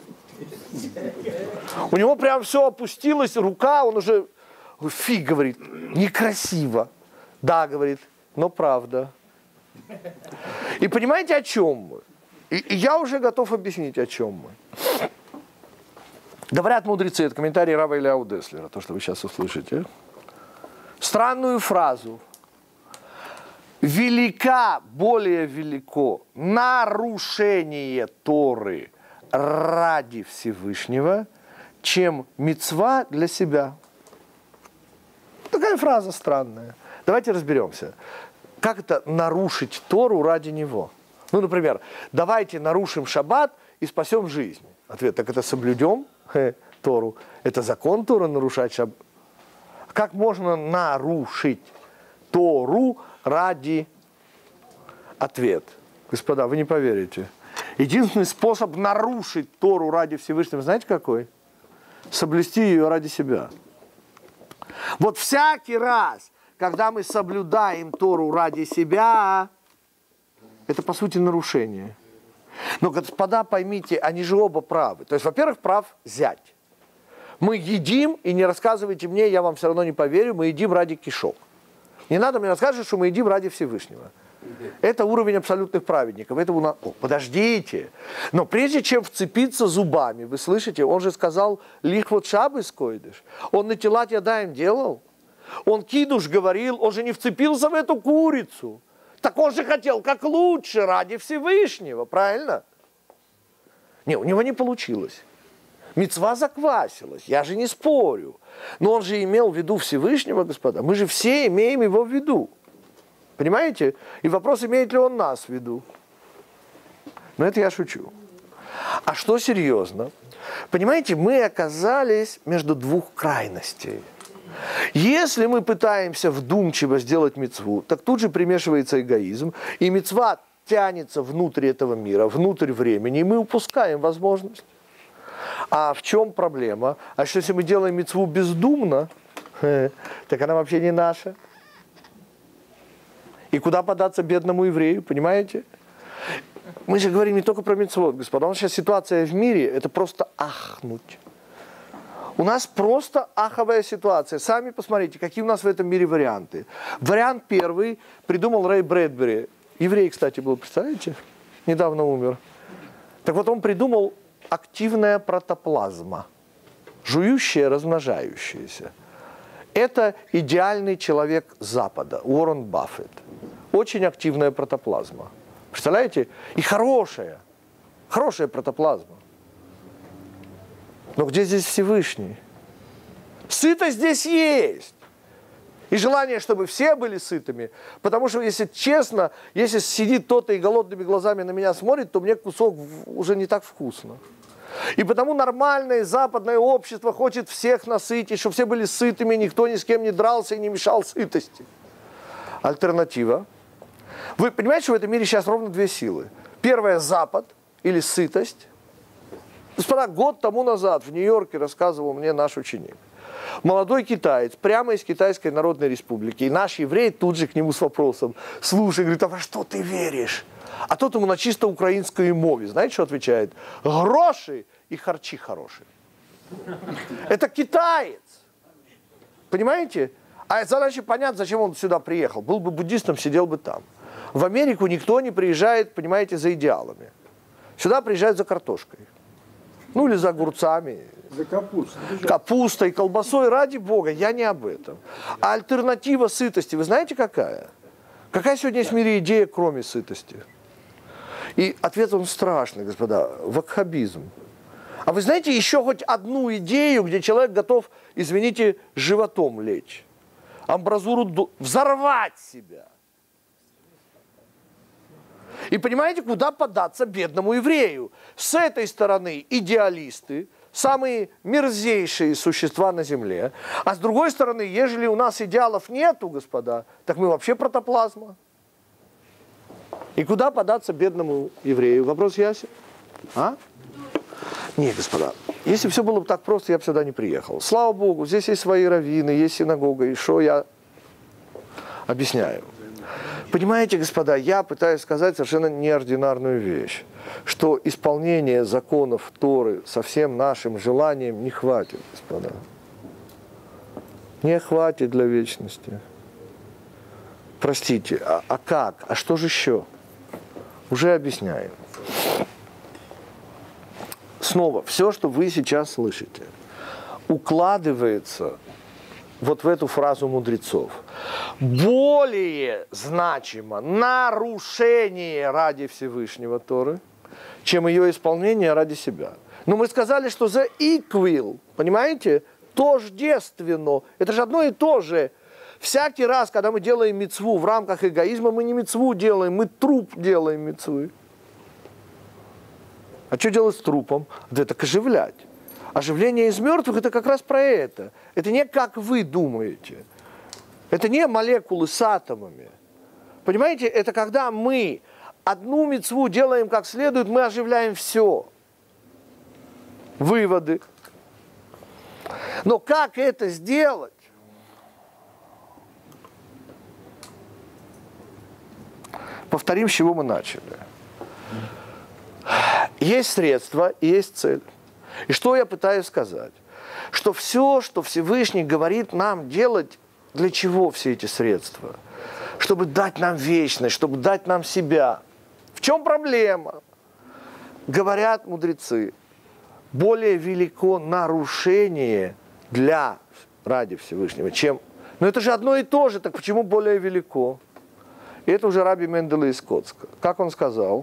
У него прям все опустилось, рука, он уже, фи, говорит, некрасиво. Да, говорит, но правда. И понимаете, о чем мы? И я уже готов объяснить, о чем мы. Говорят мудрецы, это комментарий Рава Эляу Деслера, то, что вы сейчас услышите. Странную фразу. Велика, более велико нарушение Торы ради Всевышнего, чем мицва для себя. Такая фраза странная. Давайте разберемся. Как это нарушить Тору ради него? Ну, например, давайте нарушим шаббат и спасем жизнь. Ответ, так это соблюдем Тору. Это закон Торы нарушать шаббат. Как можно нарушить Тору ради... Ответ. Господа, вы не поверите. Единственный способ нарушить Тору ради Всевышнего, знаете какой? Соблюсти ее ради себя. Вот всякий раз, когда мы соблюдаем Тору ради себя, это, по сути, нарушение. Но, господа, поймите, они же оба правы. То есть, во-первых, прав зять. Мы едим, и не рассказывайте мне, я вам все равно не поверю, мы едим ради кишок. Не надо мне рассказывать, что мы едим ради Всевышнего. Это уровень абсолютных праведников. Это у нас... О, подождите. Но прежде чем вцепиться зубами, вы слышите, он же сказал, лихвот шабес койдеш. Он на тилат ядаем делал. Он кидуш говорил, он же не вцепился в эту курицу. Так он же хотел как лучше ради Всевышнего, правильно? Не, у него не получилось. Мицва заквасилась, я же не спорю. Но он же имел в виду Всевышнего, господа. Мы же все имеем его в виду. Понимаете? И вопрос, имеет ли он нас в виду. Но это я шучу. А что серьезно? Понимаете, мы оказались между двух крайностей. Если мы пытаемся вдумчиво сделать мицву, так тут же примешивается эгоизм, и мицва тянется внутрь этого мира, внутрь времени, и мы упускаем возможность. А в чем проблема? А что если мы делаем мицву бездумно, так она вообще не наша. И куда податься бедному еврею, понимаете? Мы же говорим не только про мицвот, господа. У нас сейчас ситуация в мире, это просто ахнуть. У нас просто аховая ситуация. Сами посмотрите, какие у нас в этом мире варианты. Вариант первый придумал Рэй Брэдбери. Еврей, кстати, был, представляете? Недавно умер. Так вот, он придумал активная протоплазма. Жующая, размножающаяся. Это идеальный человек Запада, Уоррен Баффет. Очень активная протоплазма. Представляете? И хорошая протоплазма. Но где здесь Всевышний? Сытость здесь есть. И желание, чтобы все были сытыми. Потому что, если честно, если сидит кто-то и голодными глазами на меня смотрит, то мне кусок уже не так вкусно. И потому нормальное западное общество хочет всех насытить, чтобы все были сытыми, никто ни с кем не дрался и не мешал сытости. Альтернатива. Вы понимаете, что в этом мире сейчас ровно две силы. Первая – Запад или сытость. Господа, год тому назад в Нью-Йорке рассказывал мне наш ученик. Молодой китаец, прямо из Китайской Народной Республики. И наш еврей тут же к нему с вопросом: слушай, говорит, а во что ты веришь? А тот ему на чисто украинской мове. Знаете, что отвечает? Гроши и харчи хорошие. Это китаец. Понимаете? А задача понятна, зачем он сюда приехал. Был бы буддистом, сидел бы там. В Америку никто не приезжает, понимаете, за идеалами. Сюда приезжают за картошкой. Ну или за огурцами. За капустой. Капустой, колбасой, ради бога, я не об этом. А альтернатива сытости, вы знаете какая? Какая сегодня есть в мире идея, кроме сытости? И ответ он страшный, господа, вакхабизм. А вы знаете еще хоть одну идею, где человек готов, извините, животом лечь? Амбразуру взорвать себя. И понимаете, куда податься бедному еврею? С этой стороны идеалисты, самые мерзейшие существа на земле. А с другой стороны, ежели у нас идеалов нету, господа, так мы вообще протоплазма. И куда податься бедному еврею? Вопрос ясен? А? Нет, господа, если все было бы так просто, я бы сюда не приехал. Слава Богу, здесь есть свои раввины, есть синагога, и что я объясняю. Понимаете, господа, я пытаюсь сказать совершенно неординарную вещь, что исполнение законов Торы со всем нашим желанием не хватит, господа. Не хватит для вечности. Простите, а как? А что же еще? Уже объясняю. Снова, все, что вы сейчас слышите, укладывается вот в эту фразу мудрецов. Более значимо нарушение ради Всевышнего Торы, чем ее исполнение ради себя. Но мы сказали, что the equal, понимаете, тождественно. Это же одно и то же. Всякий раз, когда мы делаем мицву в рамках эгоизма, мы не мицву делаем, мы труп делаем мицвы. А что делать с трупом? Да это оживлять. Оживление из мертвых – это как раз про это. Это не как вы думаете. Это не молекулы с атомами. Понимаете, это когда мы одну мицву делаем как следует, мы оживляем все. Выводы. Но как это сделать? Повторим, с чего мы начали. Есть средства и есть цель. И что я пытаюсь сказать? Что все, что Всевышний говорит нам делать, для чего все эти средства? Чтобы дать нам вечность, чтобы дать нам себя. В чем проблема? Говорят мудрецы, более велико нарушение ради Всевышнего, чем... Но это же одно и то же, так почему более велико? И это уже Раби Менделе из Коцка. Как он сказал?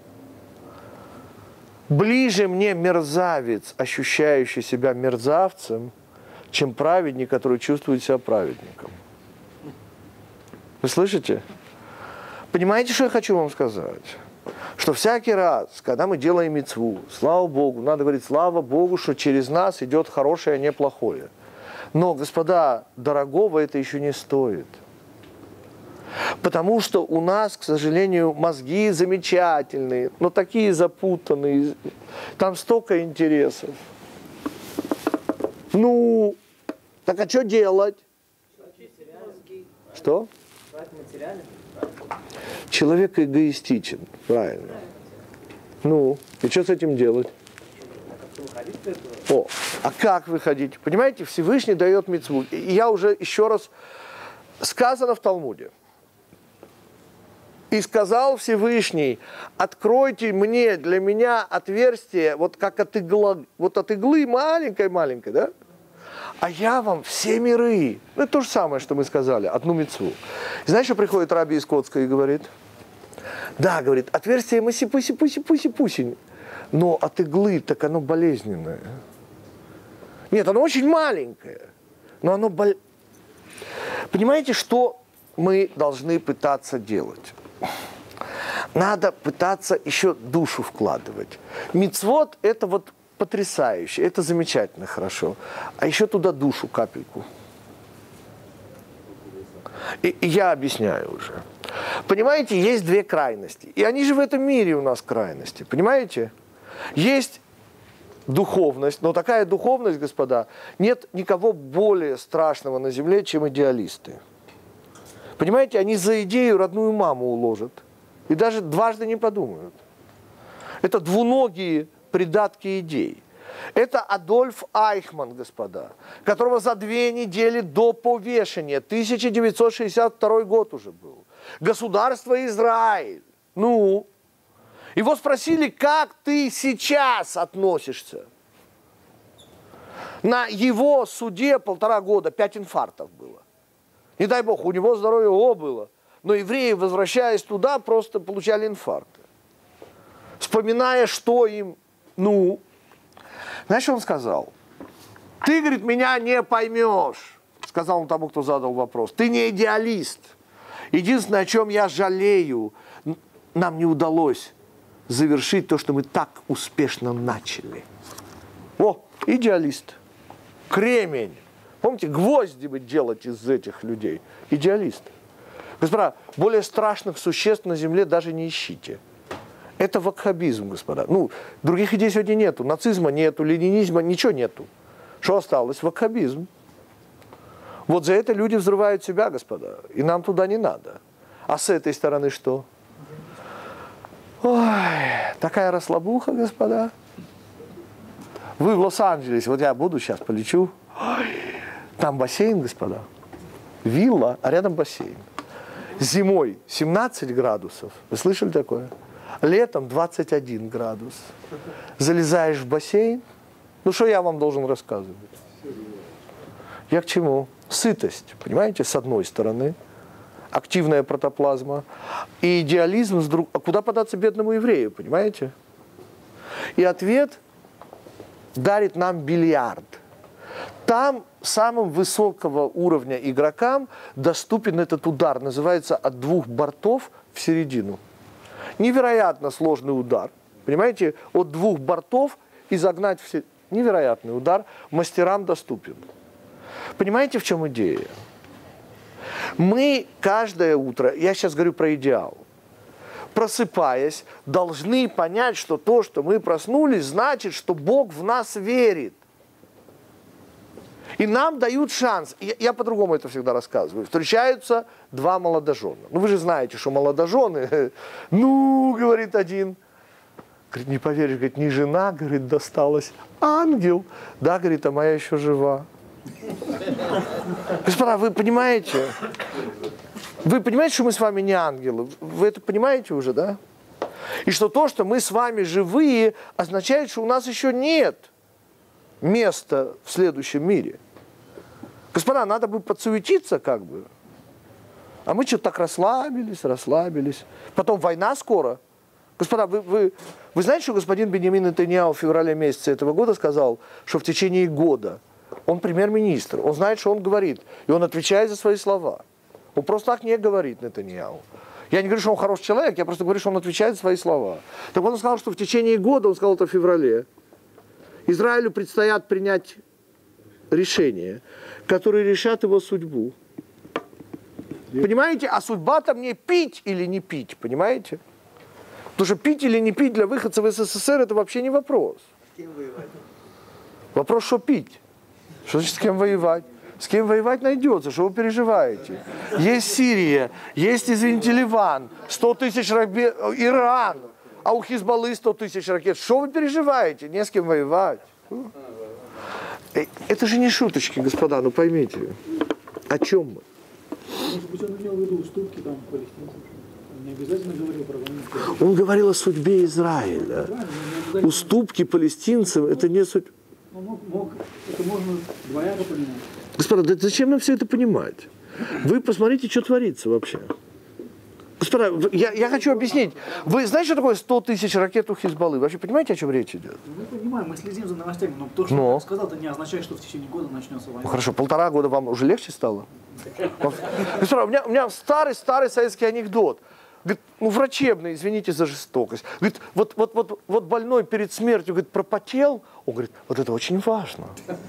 Ближе мне мерзавец, ощущающий себя мерзавцем, чем праведник, который чувствует себя праведником. Вы слышите? Понимаете, что я хочу вам сказать? Что всякий раз, когда мы делаем мицву, слава Богу, надо говорить, слава Богу, что через нас идет хорошее, а не плохое. Но, господа, дорогого это еще не стоит. Потому что у нас, к сожалению, мозги замечательные, но такие запутанные. Там столько интересов. Ну, так а что делать? Что? Человек эгоистичен, правильно. Ну, и что с этим делать? О, а как выходить? Понимаете, Всевышний дает мицву. И я уже еще раз... Сказано в Талмуде. И сказал Всевышний: откройте мне, для меня отверстие, вот как от иглы, вот от иглы маленькой-маленькой, да? А я вам все миры. Ну, это то же самое, что мы сказали, одну мицву. Знаешь, что приходит Раби из Коцка и говорит? Да, говорит, отверстие пуси-пуси-пуси-пуси. Но от иглы так оно болезненное. Нет, оно очень маленькое, но оно Понимаете, что мы должны пытаться делать? Надо пытаться еще душу вкладывать. Мицвот – это вот потрясающе, это замечательно, хорошо. А еще туда душу, капельку. И я объясняю уже. Понимаете, есть две крайности. И они же в этом мире у нас крайности. Понимаете? Есть духовность, но такая духовность, господа, нет никого более страшного на земле, чем идеалисты. Понимаете, они за идею родную маму уложат. И даже дважды не подумают. Это двуногие придатки идей. Это Адольф Айхман, господа, которого за 2 недели до повешения, 1962 год уже был. Государство Израиль. Ну, его спросили, как ты сейчас относишься? На его суде 1,5 года 5 инфарктов было. Не дай бог, у него здоровье было. Но евреи, возвращаясь туда, просто получали инфаркты. Вспоминая, что им, ну... Знаешь, что он сказал? Ты, говорит, меня не поймешь, сказал он тому, кто задал вопрос. Ты не идеалист. Единственное, о чем я жалею, нам не удалось завершить то, что мы так успешно начали. О, идеалист. Кремень. Помните, гвозди бы делать из этих людей. Идеалист. Господа, более страшных существ на земле даже не ищите. Это вакхабизм, господа. Ну, других идей сегодня нету. Нацизма нету, ленинизма, ничего нету. Что осталось? Вакхабизм. Вот за это люди взрывают себя, господа. И нам туда не надо. А с этой стороны что? Ой, такая расслабуха, господа. Вы в Лос-Анджелесе, вот я буду сейчас, полечу. Ой, там бассейн, господа. Вилла, а рядом бассейн. Зимой 17 градусов. Вы слышали такое? Летом 21 градус. Залезаешь в бассейн. Ну, что я вам должен рассказывать? Я к чему? Сытость, понимаете, с одной стороны. Активная протоплазма. И идеализм с другой. А куда податься бедному еврею, понимаете? И ответ дарит нам бильярд. Там самым высокого уровня игрокам доступен этот удар. Называется от 2 бортов в середину. Невероятно сложный удар. Понимаете, от 2 бортов и загнать все. Невероятный удар мастерам доступен. Понимаете, в чем идея? Мы каждое утро, я сейчас говорю про идеал, просыпаясь, должны понять, что то, что мы проснулись, значит, что Бог в нас верит. И нам дают шанс. Я по-другому это всегда рассказываю. Встречаются 2 молодожена. Ну, вы же знаете, что молодожены, ну, говорит один, говорит, не поверишь, говорит, не жена, говорит, досталась, ангел. Да, говорит, а моя еще жива. Господа, вы понимаете? Вы понимаете, что мы с вами не ангелы? Вы это понимаете уже, да? И что то, что мы с вами живые, означает, что у нас еще нет места в следующем мире. Господа, надо бы подсуетиться как бы. А мы что-то так расслабились. Потом война скоро. Господа, вы знаете, что господин Беньямин Нетаньяху в феврале месяце этого года сказал, что в течение года он премьер-министр, он знает, что он говорит, и он отвечает за свои слова. Он просто так не говорит Нетаньяху. Я не говорю, что он хороший человек, я просто говорю, что он отвечает за свои слова. Так он сказал, что в течение года, он сказал это в феврале, Израилю предстоят принять решения, которые решат его судьбу. Понимаете? А судьба-то мне пить или не пить, понимаете? Потому что пить или не пить для выходцев из СССР это вообще не вопрос. С кем воевать? Вопрос, что пить. Что значит с кем воевать? С кем воевать найдется, что вы переживаете? Есть Сирия, есть, извините, Ливан, 100 тысяч ракет, Иран, а у Хизбаллы 100 тысяч ракет. Что вы переживаете? Не с кем воевать. Это же не шуточки, господа, ну поймите. О чем мы? Может быть, он имел в виду уступки там палестинцам? Он не обязательно говорил про войну. Он говорил о судьбе Израиля. Уступки палестинцам – это не суть. Это можно двояко понимать. Господа, да зачем нам все это понимать? Вы посмотрите, что творится вообще. Господа, я хочу объяснить. Вы знаете, что такое 100 тысяч ракет у Хизбаллы? Вообще понимаете, о чем речь идет? Мы понимаем, мы следим за новостями, но то, что он сказал, это не означает, что в течение года начнется война. Ну хорошо, 1,5 года вам уже легче стало? Господа, у меня старый советский анекдот. Говорит, ну врачебный, извините за жестокость. Говорит, вот больной перед смертью, говорит, пропотел. Он говорит, вот это очень важно.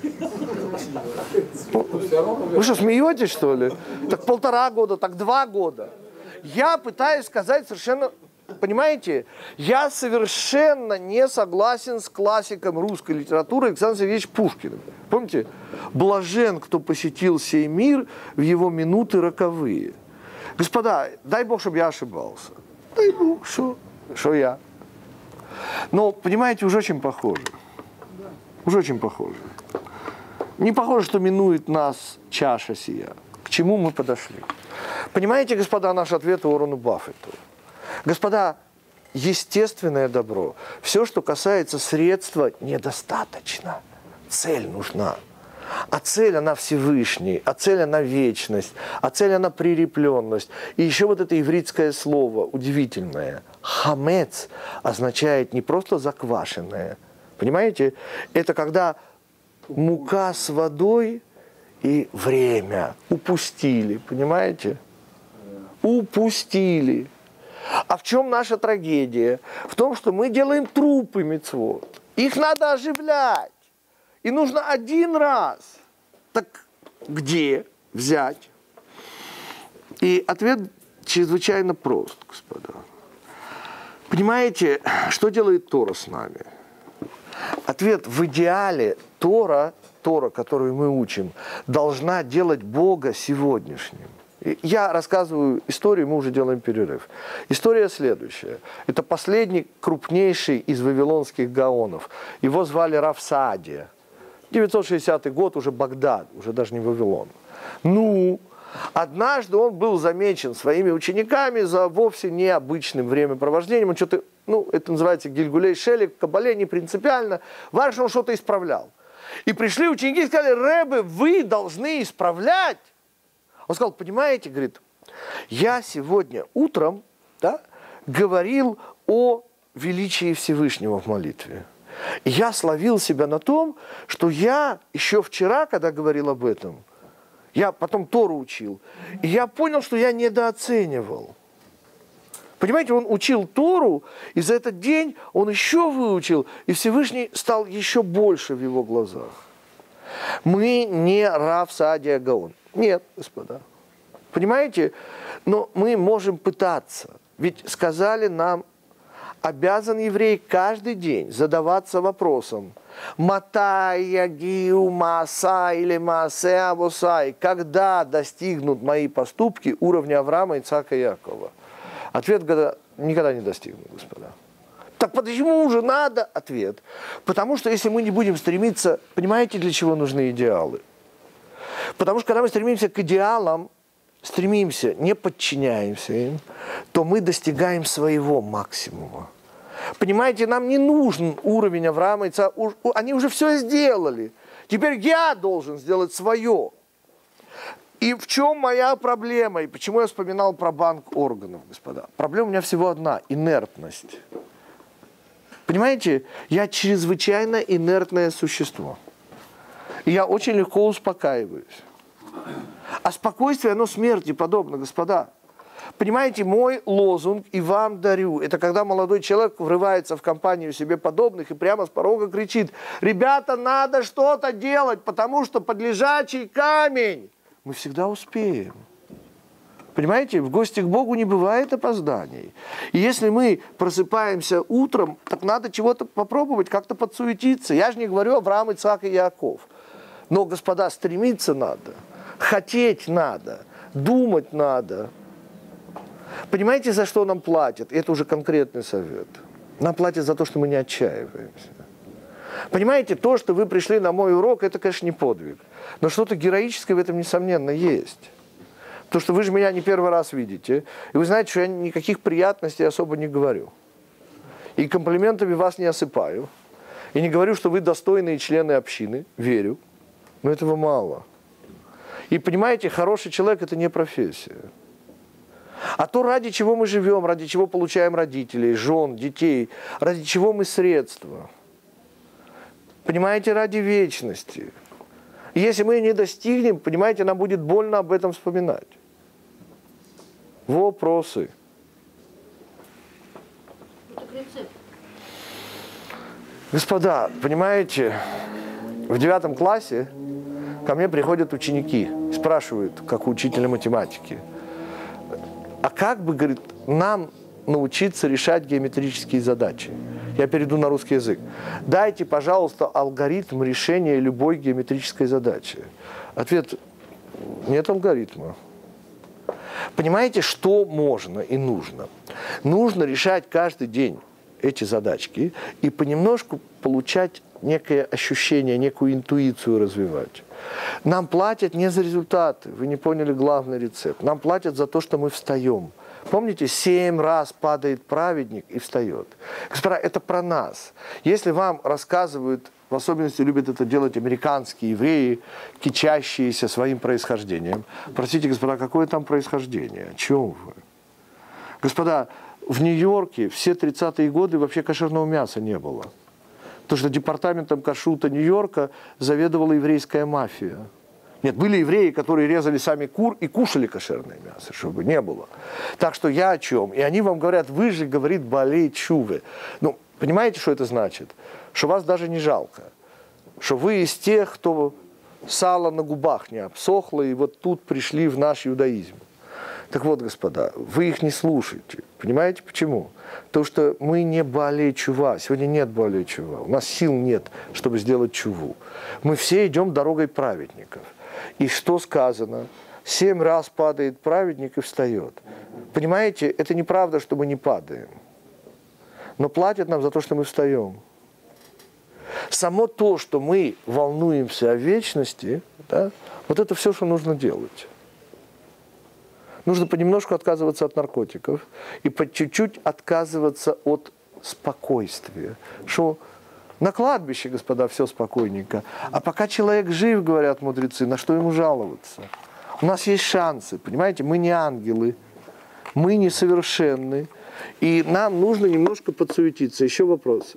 Вы что, смеетесь, что ли? Так 1,5 года, так 2 года. Я пытаюсь сказать совершенно, понимаете, я совершенно не согласен с классиком русской литературы Александром Сергеевичем Пушкиным. Помните? Блажен, кто посетил сей мир в его минуты роковые. Господа, дай Бог, чтобы я ошибался. Дай Бог, что я. Но, понимаете, уже очень похоже. Уже очень похоже. Не похоже, что минует нас чаша сия. К чему мы подошли? Понимаете, господа, наш ответ Уоррену Баффету. Господа, естественное добро. Все, что касается средства, недостаточно. Цель нужна. А цель, она Всевышний, а цель, она вечность, а цель, она прилепленность. И еще вот это ивритское слово удивительное. Хамец означает не просто заквашенное. Понимаете? Это когда мука с водой и время упустили. Понимаете? Упустили. А в чем наша трагедия? В том, что мы делаем трупы мицвот. Их надо оживлять. И нужно один раз. Так где взять? И ответ чрезвычайно прост, господа. Понимаете, что делает Тора с нами? Ответ: в идеале Тора, которую мы учим, должна делать Бога сегодняшним. Я рассказываю историю, мы уже делаем перерыв. История следующая. Это последний крупнейший из вавилонских гаонов. Его звали Рав Саадия. 960 год, уже Багдад, уже даже не Вавилон. Ну, однажды он был замечен своими учениками за вовсе необычным времяпровождением. Он что-то, это называется Гильгулей Шелек, в Кабале, не принципиально. Важно, что он что-то исправлял. И пришли ученики и сказали: Ребе, вы должны исправлять. Он сказал: понимаете, говорит, я сегодня утром говорил о величии Всевышнего в молитве. И я словил себя на том, что я еще вчера, когда говорил об этом, я потом Тору учил, и я понял, что я недооценивал. Понимаете, он учил Тору, и за этот день он еще выучил, и Всевышний стал еще больше в его глазах. Мы не Рав Саадия Гаон. Нет, господа. Понимаете? Но мы можем пытаться. Ведь сказали нам, обязан еврей каждый день задаваться вопросом: «Матай ягиу мааса или маасе авосай?» Когда достигнут мои поступки уровня Авраама, Ицхака и Якова? Ответ: никогда не достигнут, господа. Так почему же надо? Ответ: потому что если мы не будем стремиться, понимаете, для чего нужны идеалы? Потому что когда мы стремимся к идеалам, не подчиняемся им, то мы достигаем своего максимума. Понимаете, нам не нужен уровень Авраама и Ицхака. Они уже все сделали. Теперь я должен сделать свое. И в чем моя проблема? И почему я вспоминал про банк органов, господа? Проблема у меня всего одна – инертность. Понимаете, я чрезвычайно инертное существо. И я очень легко успокаиваюсь. А спокойствие, оно смерти подобно, господа. Понимаете, мой лозунг «и вам дарю» – это когда молодой человек врывается в компанию себе подобных и прямо с порога кричит: «Ребята, надо что-то делать, потому что под лежачий камень». Мы всегда успеем. Понимаете, в гости к Богу не бывает опозданий. И если мы просыпаемся утром, так надо чего-то попробовать, как-то подсуетиться. Я же не говорю Авраам, Ицхак и Яков. Но, господа, стремиться надо, хотеть надо, думать надо. Понимаете, за что нам платят? Это уже конкретный совет. Нам платят за то, что мы не отчаиваемся. Понимаете, то, что вы пришли на мой урок, это, конечно, не подвиг. Но что-то героическое в этом, несомненно, есть. То, что вы же меня не первый раз видите, и вы знаете, что я никаких приятностей особо не говорю. И комплиментами вас не осыпаю. И не говорю, что вы достойные члены общины, верю. Но этого мало. И понимаете, хороший человек – это не профессия. А то, ради чего мы живем, ради чего получаем родителей, жен, детей, ради чего мы средства. Понимаете, ради вечности. И если мы не достигнем, понимаете, нам будет больно об этом вспоминать. Вопросы. Господа, понимаете, в 9 классе ко мне приходят ученики, спрашивают, как у учителя математики, а как бы, говорит, нам научиться решать геометрические задачи? Я перейду на русский язык. Дайте, пожалуйста, алгоритм решения любой геометрической задачи. Ответ: нет алгоритма. Понимаете, что можно и нужно? Нужно решать каждый день эти задачки и понемножку получать некое ощущение, некую интуицию развивать. Нам платят не за результаты, вы не поняли главный рецепт. Нам платят за то, что мы встаем. Помните, 7 раз падает праведник и встает. Господа, это про нас. Если вам рассказывают, в особенности любят это делать американские евреи, кичащиеся своим происхождением. Простите, господа, какое там происхождение? О чем вы? Господа, в Нью-Йорке все 30-е годы вообще кошерного мяса не было. Потому что департаментом кашрута Нью-Йорка заведовала еврейская мафия. Нет, были евреи, которые резали сами кур и кушали кошерное мясо, чтобы не было. Так что я о чем? И они вам говорят: вы же, говорит, балей чувы. Ну, понимаете, что это значит? Что вас даже не жалко. Что вы из тех, кто сало на губах не обсохло, и вот тут пришли в наш иудаизм. Так вот, господа, вы их не слушаете. Понимаете, почему? Потому что мы не балей чува. Сегодня нет балей чува. У нас сил нет, чтобы сделать чуву. Мы все идем дорогой праведников. И что сказано? 7 раз падает праведник и встает. Понимаете, это неправда, что мы не падаем. Но платят нам за то, что мы встаем. Само то, что мы волнуемся о вечности, да, вот это все, что нужно делать. Нужно понемножку отказываться от наркотиков и по чуть-чуть отказываться от спокойствия. Что на кладбище, господа, все спокойненько. А пока человек жив, говорят мудрецы, на что ему жаловаться? У нас есть шансы, понимаете? Мы не ангелы, мы несовершенны. И нам нужно немножко подсуетиться. Еще вопросы?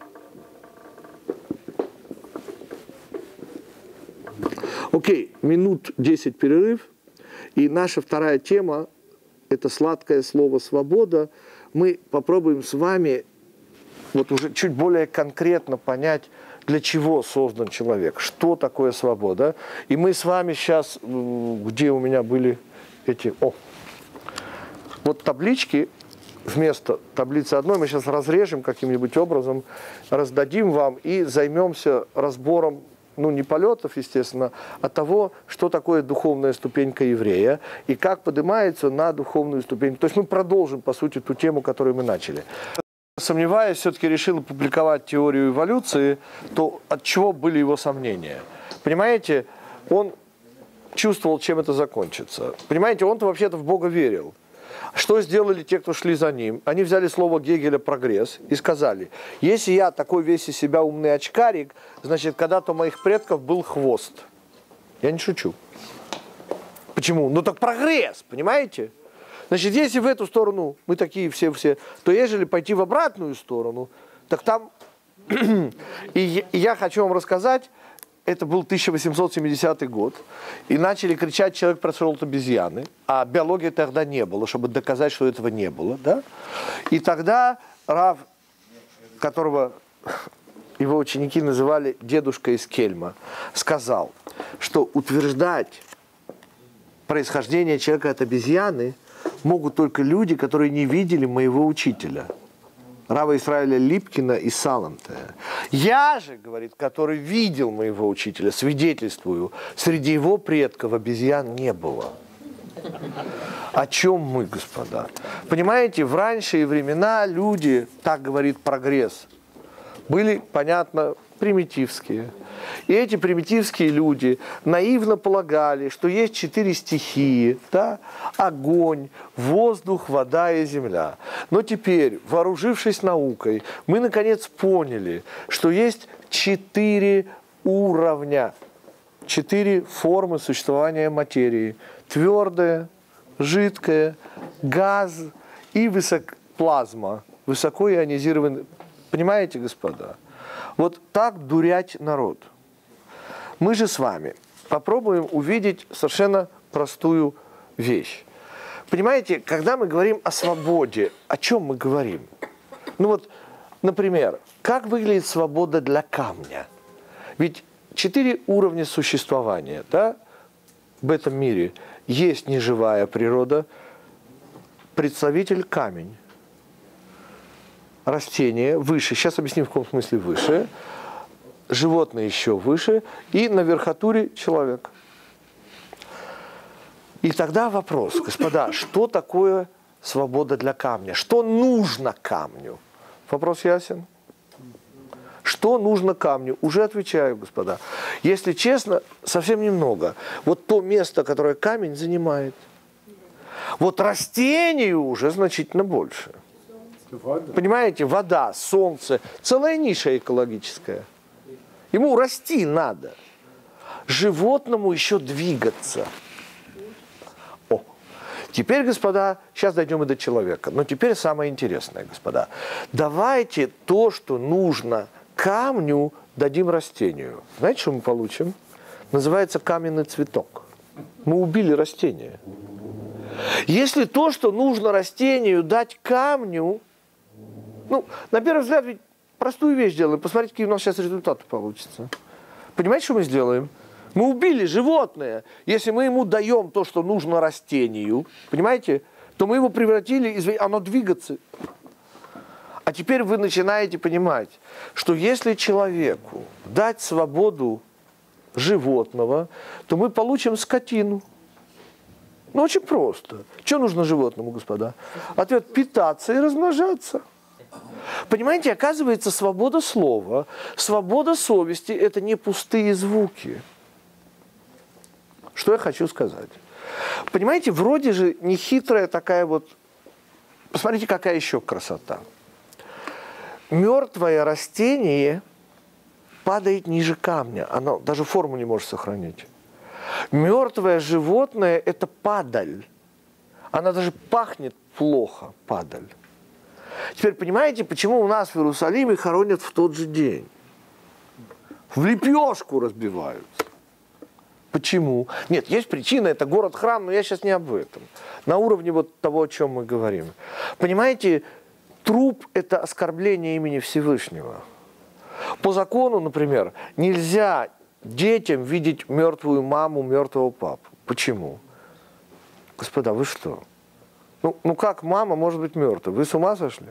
Окей, минут 10 перерыв. И наша вторая тема – это сладкое слово «свобода». Мы попробуем с вами вот уже чуть более конкретно понять, для чего создан человек, что такое свобода. И мы с вами сейчас, где у меня были эти… Вот таблички, вместо таблицы одной мы сейчас разрежем каким-нибудь образом, раздадим вам и займемся разбором, ну, не полетов, естественно, а того, что такое духовная ступенька еврея и как поднимается на духовную ступеньку. То есть мы продолжим, по сути, ту тему, которую мы начали. Сомневаясь, все-таки решил опубликовать теорию эволюции, то от чего были его сомнения? Понимаете, он чувствовал, чем это закончится. Понимаете, он-то вообще-то в Бога верил. Что сделали те, кто шли за ним? Они взяли слово Гегеля «прогресс» и сказали: если я такой весь из себя умный очкарик, значит, когда-то у моих предков был хвост. Я не шучу. Почему? Ну так прогресс, понимаете? Значит, если в эту сторону мы такие все, то ежели пойти в обратную сторону, так там… И я хочу вам рассказать, это был 1870 год, и начали кричать: человек прошел от обезьяны, а биологии тогда не было, чтобы доказать, что этого не было. Да? И тогда Рав, которого его ученики называли дедушка из Кельма, сказал, что утверждать происхождение человека от обезьяны могут только люди, которые не видели моего учителя, Рава Исраиля Липкина и Салантая. Я же, говорит, который видел моего учителя, свидетельствую, среди его предков обезьян не было. О чем мы, господа? Понимаете, в ранние времена люди, так говорит прогресс, были, понятно, примитивские. И эти примитивские люди наивно полагали, что есть 4 стихии, да? Огонь, воздух, вода и земля. Но теперь, вооружившись наукой, мы наконец поняли, что есть 4 уровня, 4 формы существования материи. Твердая, жидкая, газ и плазма, высокоионизированный. Понимаете, господа? Вот так дурять народ. Мы же с вами попробуем увидеть совершенно простую вещь. Понимаете, когда мы говорим о свободе, о чем мы говорим? Ну вот, например, как выглядит свобода для камня? Ведь 4 уровня существования, да, в этом мире. Есть неживая природа, представитель камень. Растение выше, сейчас объясним в каком смысле выше, животное еще выше, и на верхотуре человек. И тогда вопрос, господа, что такое свобода для камня? Что нужно камню? Вопрос ясен? Что нужно камню? Уже отвечаю, господа. Если честно, совсем немного. Вот то место, которое камень занимает. Вот растению уже значительно больше. Вода. Понимаете, вода, солнце, целая ниша экологическая. Ему расти надо. Животному еще двигаться. О, теперь, господа, сейчас дойдем и до человека. Но теперь самое интересное, господа. Давайте то, что нужно камню, дадим растению. Знаете, что мы получим? Называется каменный цветок. Мы убили растение. Если то, что нужно растению, дать камню, ну, на первый взгляд, ведь простую вещь делаем. Посмотрите, какие у нас сейчас результаты получатся. Понимаете, что мы сделаем? Мы убили животное. Если мы ему даем то, что нужно растению, понимаете, то мы его превратили, оно двигаться. А теперь вы начинаете понимать, что если человеку дать свободу животного, то мы получим скотину. Ну, очень просто. Что нужно животному, господа? Ответ – питаться и размножаться. Понимаете, оказывается, свобода слова, свобода совести – это не пустые звуки. Что я хочу сказать? Понимаете, вроде же нехитрая такая вот... Посмотрите, какая еще красота. Мертвое растение падает ниже камня. Оно даже форму не может сохранить. Мертвое животное – это падаль. Она даже пахнет плохо, падаль. Теперь понимаете, почему у нас в Иерусалиме хоронят в тот же день? В лепешку разбиваются. Почему? Нет, есть причина, это город-храм, но я сейчас не об этом. На уровне вот того, о чем мы говорим. Понимаете, труп – это оскорбление имени Всевышнего. По закону, например, нельзя детям видеть мертвую маму, мертвого папу. Почему? Господа, вы что? Ну как мама может быть мертвой? Вы с ума сошли?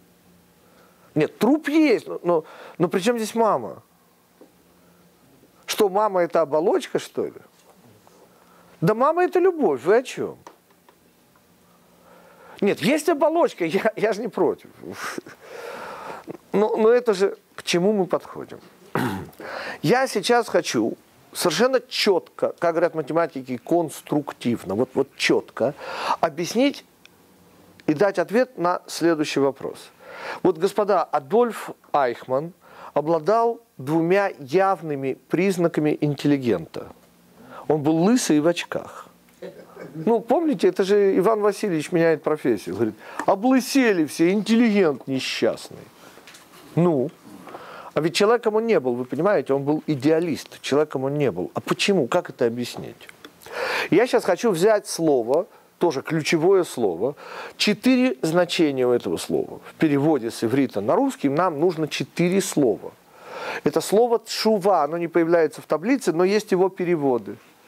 Нет, труп есть, но при чем здесь мама? Что, мама это оболочка, что ли? Да мама это любовь, вы о чем? Нет, есть оболочка, я же не против. Но это же, к чему мы подходим? Я сейчас хочу совершенно четко, как говорят математики, конструктивно, вот четко объяснить и дать ответ на следующий вопрос. Вот, господа, Адольф Айхман обладал 2 явными признаками интеллигента. Он был лысый и в очках. Ну, помните, это же Иван Васильевич меняет профессию. Говорит, облысели все, интеллигент несчастный. Ну, а ведь человеком он не был, вы понимаете, он был идеалист, человеком он не был. А почему? Как это объяснить? Я сейчас хочу взять слово, тоже ключевое слово, 4 значения у этого слова. В переводе с иврита на русский нам нужно 4 слова. Это слово тшува, оно не появляется в таблице, но есть его переводы.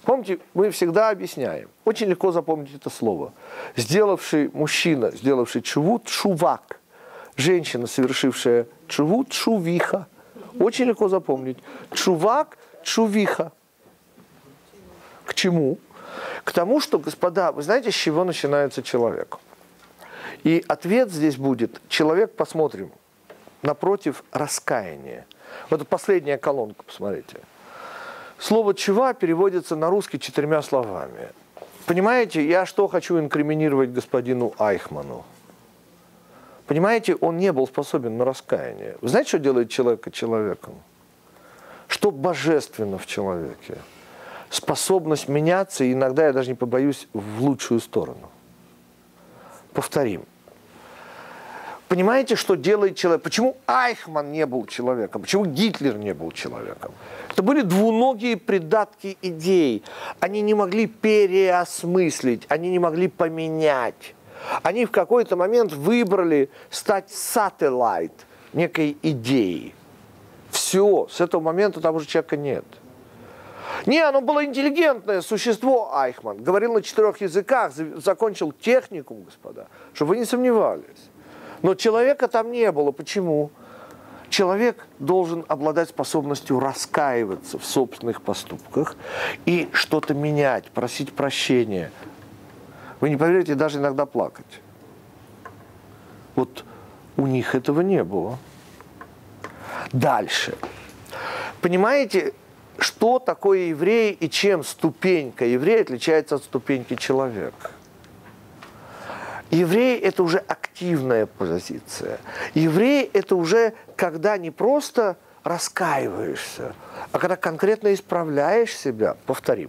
Помните, мы всегда объясняем. Очень легко запомнить это слово. Сделавший мужчина, сделавший тшуву, тшувак. Женщина, совершившая тшуву, тшувиха. Очень легко запомнить. Тшувак, тшувиха. К чему? К тому, что, господа, вы знаете, с чего начинается человек? И ответ здесь будет, человек, посмотрим, напротив раскаяния. Вот последняя колонка, посмотрите. Слово «чува» переводится на русский 4 словами. Понимаете, я что хочу инкриминировать господину Айхману? Понимаете, он не был способен на раскаяние. Вы знаете, что делает человека человеком? Что божественно в человеке? Способность меняться, и иногда, я даже не побоюсь, в лучшую сторону. Повторим. Понимаете, что делает человек? Почему Айхман не был человеком? Почему Гитлер не был человеком? Это были двуногие придатки идей. Они не могли переосмыслить, они не могли поменять. Они в какой-то момент выбрали стать сателлайт некой идеи. Все, с этого момента того же человека нет. Не, оно было интеллигентное существо, Айхман. Говорил на 4 языках, закончил техникум, господа, чтобы вы не сомневались. Но человека там не было. Почему? Человек должен обладать способностью раскаиваться в собственных поступках и что-то менять, просить прощения. Вы не поверите, даже иногда плакать. Вот у них этого не было. Дальше. Понимаете, что такое еврей и чем ступенька еврея отличается от ступеньки человека? Еврей – это уже активная позиция. Еврей – это уже когда не просто раскаиваешься, а когда конкретно исправляешь себя. Повторим.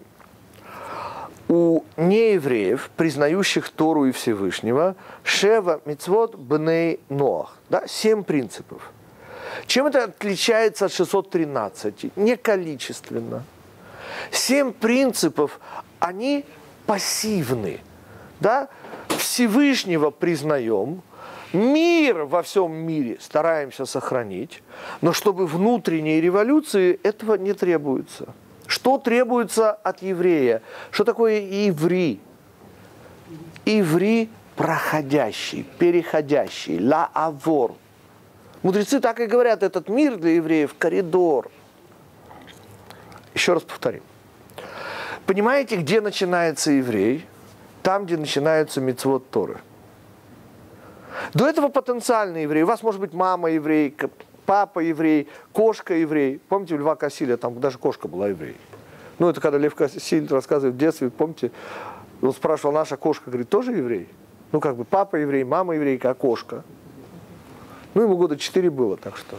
У неевреев, признающих Тору и Всевышнего, шева мицвот бней Ноах, да, 7 принципов. Чем это отличается от 613? Не количественно. 7 принципов, они пассивны. Да? Всевышнего признаем, мир во всем мире стараемся сохранить, но чтобы внутренней революции этого не требуется. Что требуется от еврея? Что такое иври? Иври проходящий, переходящий, ла-авор. Мудрецы так и говорят, этот мир для евреев – коридор. Еще раз повторим. Понимаете, где начинается еврей? Там, где начинаются мицвот Торы. До этого потенциальный еврей. У вас может быть мама еврей, папа еврей, кошка еврей. Помните, у Льва Кассиля там даже кошка была еврей. Ну, это когда Лев Кассиль рассказывает в детстве, помните, он спрашивал, наша кошка, говорит, тоже еврей? Ну, как бы папа еврей, мама еврейка, а кошка? Ну, ему года 4 было, так что...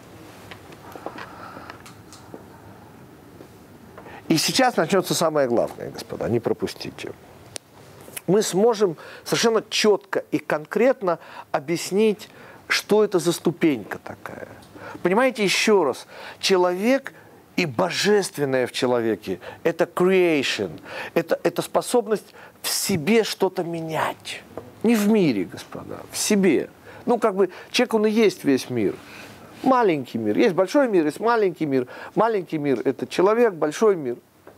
И сейчас начнется самое главное, господа, не пропустите. Мы сможем совершенно четко и конкретно объяснить, что это за ступенька такая. Понимаете, еще раз, человек и божественное в человеке – это creation, это способность в себе что-то менять. Не в мире, господа, в себе. Ну, как бы, человек, он и есть весь мир. Маленький мир. Есть большой мир, есть маленький мир. Маленький мир – это человек, большой мир.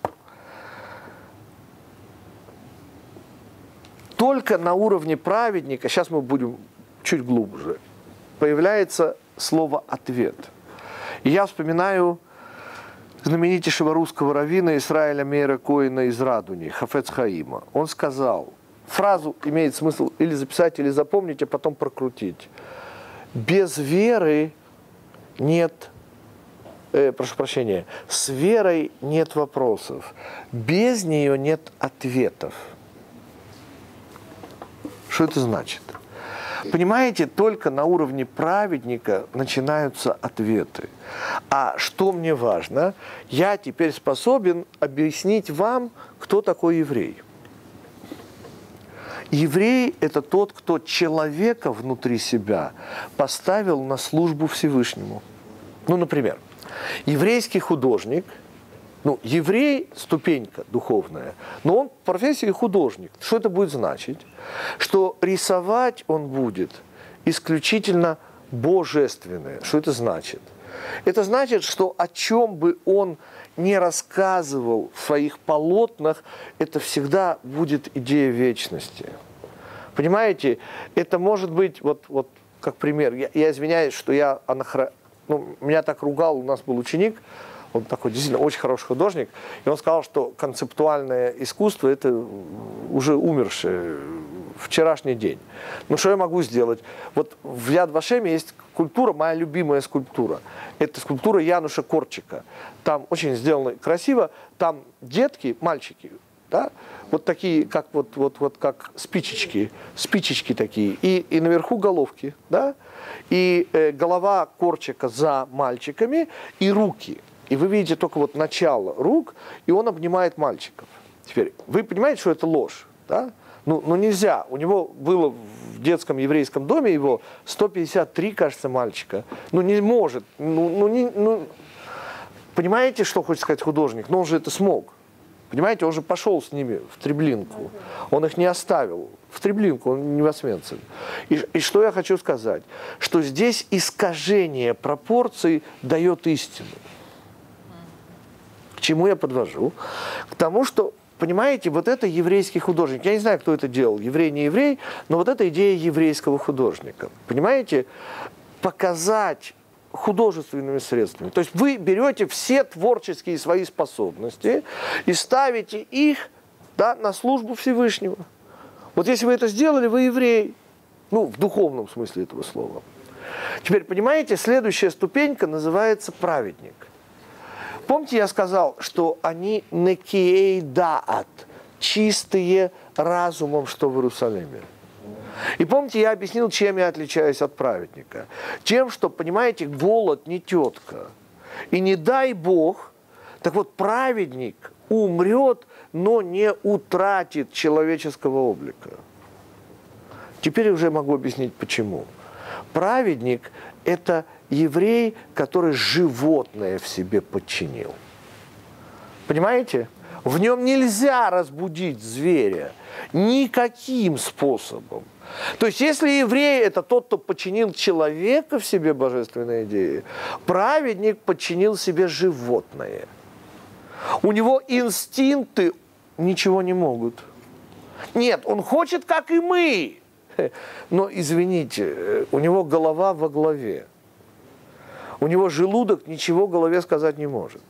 Только на уровне праведника, сейчас мы будем чуть глубже, появляется слово «ответ». И я вспоминаю знаменитейшего русского раввина Исраэля Мейра Коэна из Радуни, Хафец Хаима. Он сказал, фразу имеет смысл или записать, или запомнить, а потом прокрутить. Без веры нет, прошу прощения, с верой нет вопросов, без нее нет ответов. Что это значит? Понимаете, только на уровне праведника начинаются ответы. А что мне важно, я теперь способен объяснить вам, кто такой еврей. Еврей – это тот, кто человека внутри себя поставил на службу Всевышнему. Ну, например, еврейский художник, ну, еврей – ступенька духовная, но он по профессии художник. Что это будет значить? Что рисовать он будет исключительно божественное. Что это значит? Это значит, что о чем бы он не рассказывал в своих полотнах, это всегда будет идея вечности. Понимаете, это может быть, вот как пример, я извиняюсь, что я меня так ругал, у нас был ученик, он такой действительно очень хороший художник, и он сказал, что концептуальное искусство – это уже умершее, вчерашний день. Ну, что я могу сделать? Вот в Яд Вашеме есть скульптура, моя любимая скульптура. Это скульптура Януша Корчика. Там очень сделано красиво, там детки, мальчики, да, вот такие, как как спичечки такие, и наверху головки, да, и голова Корчика за мальчиками, и руки. И вы видите только вот начало рук, и он обнимает мальчиков. Теперь, вы понимаете, что это ложь, да? Ну нельзя. У него было в детском еврейском доме его 153, кажется, мальчика. Ну не может. Понимаете, что хочет сказать художник? Но он же это смог. Понимаете, он же пошел с ними в Треблинку. Он их не оставил. В Треблинку, он не в Освенцим. И что я хочу сказать? Что здесь искажение пропорций дает истину. К чему я подвожу? К тому, что, понимаете, вот это еврейский художник. Я не знаю, кто это делал, еврей, не еврей, но вот эта идея еврейского художника. Понимаете, показать художественными средствами. То есть вы берете все творческие свои способности и ставите их, да, на службу Всевышнего. Вот если вы это сделали, вы еврей. Ну, в духовном смысле этого слова. Теперь, понимаете, следующая ступенька называется праведник. Помните, я сказал, что они некией даат, чистые разумом, что в Иерусалиме. И помните, я объяснил, чем я отличаюсь от праведника. Тем, что, понимаете, голод не тетка. И не дай Бог, так вот, праведник умрет, но не утратит человеческого облика. Теперь я уже могу объяснить, почему. Праведник – это еврей, который животное в себе подчинил. Понимаете? В нем нельзя разбудить зверя никаким способом. То есть, если еврей – это тот, кто подчинил человека в себе божественной идее, праведник подчинил себе животное. У него инстинкты ничего не могут. Нет, он хочет, как и мы. Но, извините, у него голова во главе. У него желудок ничего голове сказать не может.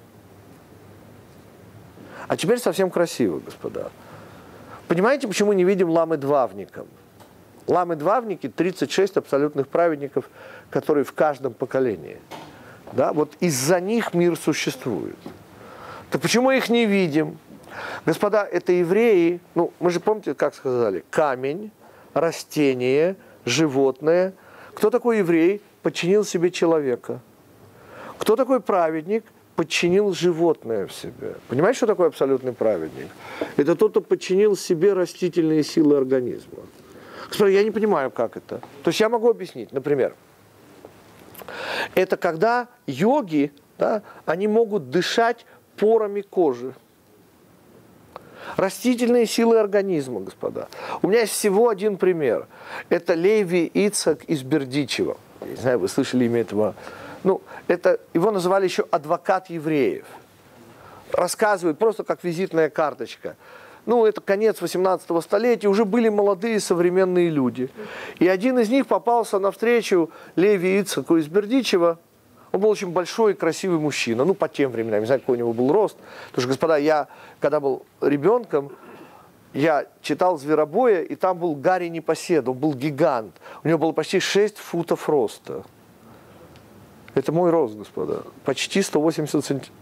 А теперь совсем красиво, господа. Понимаете, почему не видим ламы-двавников? Ламы-двавники – 36 абсолютных праведников, которые в каждом поколении. Да? Вот из-за них мир существует. Так почему их не видим? Господа, это евреи, ну, мы же помните, как сказали, камень, растение, животное. Кто такой еврей? Подчинил себе человека. Кто такой праведник? Подчинил животное в себе. Понимаете, что такое абсолютный праведник? Это тот, кто подчинил себе растительные силы организма. Господи, я не понимаю, как это. То есть я могу объяснить. Например, это когда йоги, да, они могут дышать порами кожи. Растительные силы организма, господа. У меня есть всего один пример. Это Леви Ицхак из Бердичева. Я не знаю, вы слышали имя этого. Ну, его называли еще адвокат евреев. Рассказывает просто как визитная карточка. Ну, это конец 18 столетия, уже были молодые современные люди. И один из них попался навстречу Леви Ицхаку из Бердичева. Он был очень большой и красивый мужчина. Ну, по тем временам, не знаю, какой у него был рост. Потому что, господа, я, когда был ребенком, я читал «Зверобоя», и там был Гарри Непоседа, он был гигант. У него было почти 6 футов роста. Это мой рост, господа. Почти 180 сантиметров.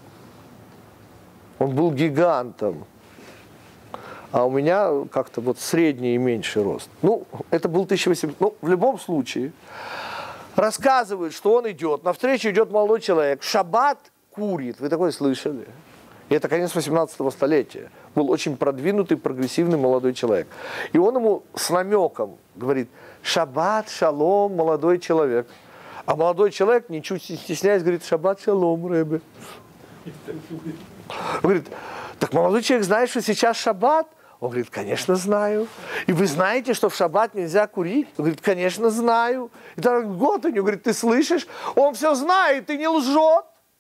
Он был гигантом. А у меня как-то вот средний и меньший рост. Ну, это был 1800. Ну, в любом случае, рассказывают, что он идет, навстречу идет молодой человек, в шаббат курит. Вы такое слышали? И это конец 18 столетия. Был очень продвинутый, прогрессивный молодой человек. И он ему с намеком говорит: шаббат, шалом, молодой человек. А молодой человек, ничуть не стесняясь, говорит: шаббат, шалом, рэбе. Он говорит: так молодой человек знает, что сейчас шаббат? Он говорит, конечно, знаю. И вы знаете, что в шаббат нельзя курить? Он говорит, конечно, знаю. И так год у него говорит, ты слышишь? Он все знает и не лжет.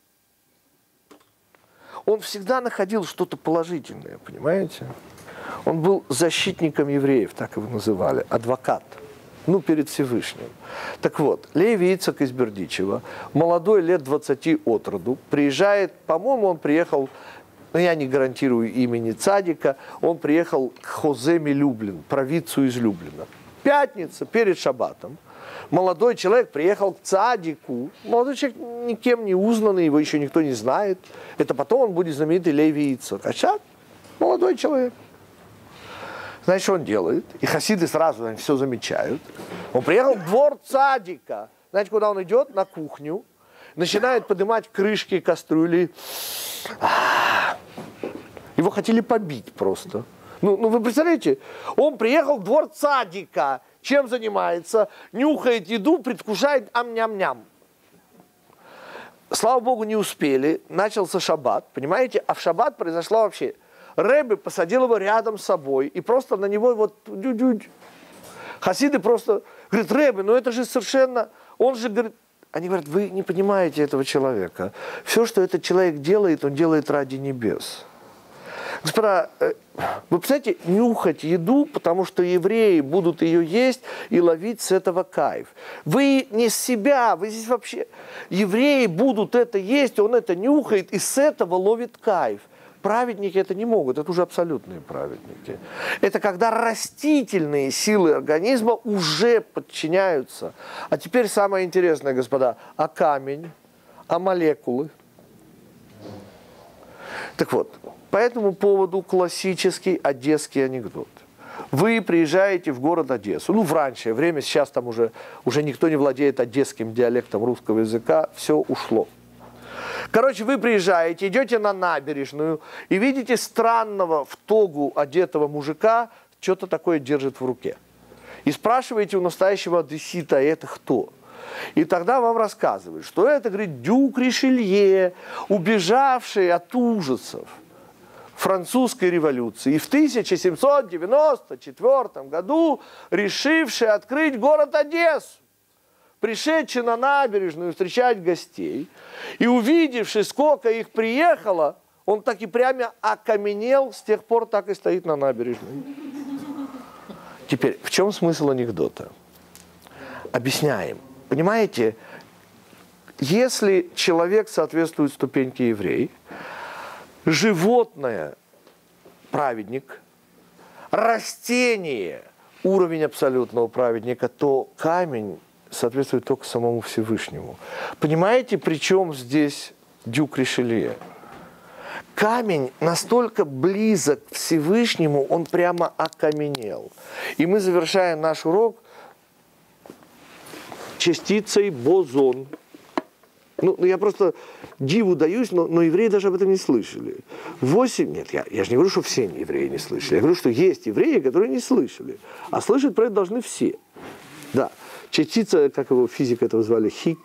Он всегда находил что-то положительное, понимаете? Он был защитником евреев, так его называли, адвокат. Ну, перед Всевышним. Так вот, Леви Ицхак из Бердичева, молодой, лет 20 от роду, приезжает, по-моему, он приехал, но я не гарантирую имени цадика, он приехал к Хоземи Люблин, провинцию из Люблина. Пятница, перед шаббатом. Молодой человек приехал к цадику. Молодой человек никем не узнанный, его еще никто не знает. Это потом он будет знаменитый Леви Ицхак. А сейчас молодой человек. Знаете, что он делает? И хасиды сразу все замечают. Он приехал в двор цадика. Знаете, куда он идет? На кухню. Начинает поднимать крышки кастрюли. Его хотели побить просто. Ну, вы представляете? Он приехал в двор цадика. Чем занимается? Нюхает еду, предвкушает ам-ням-ням. Слава Богу, не успели. Начался шаббат, понимаете? А в шаббат произошло вообще... Ребе посадил его рядом с собой и просто на него вот... Хасиды просто говорят, Ребе, ну это же совершенно... Он же говорит... Они говорят, вы не понимаете этого человека. Все, что этот человек делает, он делает ради небес. Господа, вы представляете, нюхать еду, потому что евреи будут ее есть и ловить с этого кайф. Вы не с себя, вы здесь вообще... Евреи будут это есть, он это нюхает и с этого ловит кайф. Праведники это не могут, это уже абсолютные праведники. Это когда растительные силы организма уже подчиняются. А теперь самое интересное, господа, а камень, а молекулы? Так вот, по этому поводу классический одесский анекдот. Вы приезжаете в город Одессу, ну в раннее время, сейчас там уже никто не владеет одесским диалектом русского языка, все ушло. Короче, вы приезжаете, идете на набережную и видите странного в тогу одетого мужика, что-то такое держит в руке. И спрашиваете у настоящего одессита, это кто? И тогда вам рассказывают, что это, говорит, дюк Ришелье, убежавший от ужасов французской революции. И в 1794 году решивший открыть город Одессу. Пришедший на набережную встречать гостей и увидевший, сколько их приехало, он так и прямо окаменел, с тех пор так и стоит на набережной. Теперь, в чем смысл анекдота? Объясняем. Понимаете, если человек соответствует ступеньке еврей, животное – праведник, растение – уровень абсолютного праведника, то камень соответствует только самому Всевышнему. Понимаете, при чем здесь дюк Ришелье? Камень настолько близок к Всевышнему, он прямо окаменел. И мы завершаем наш урок частицей бозон. Ну, я просто диву даюсь, но евреи даже об этом не слышали. Нет, я же не говорю, что все евреи не слышали. Я говорю, что есть евреи, которые не слышали. А слышать про это должны все. Да. Частица, как его физика этого звали, Хиггс.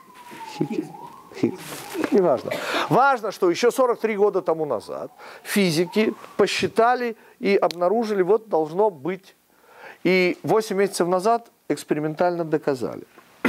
Неважно. Важно, что еще 43 года тому назад физики посчитали и обнаружили, вот должно быть. И 8 месяцев назад экспериментально доказали.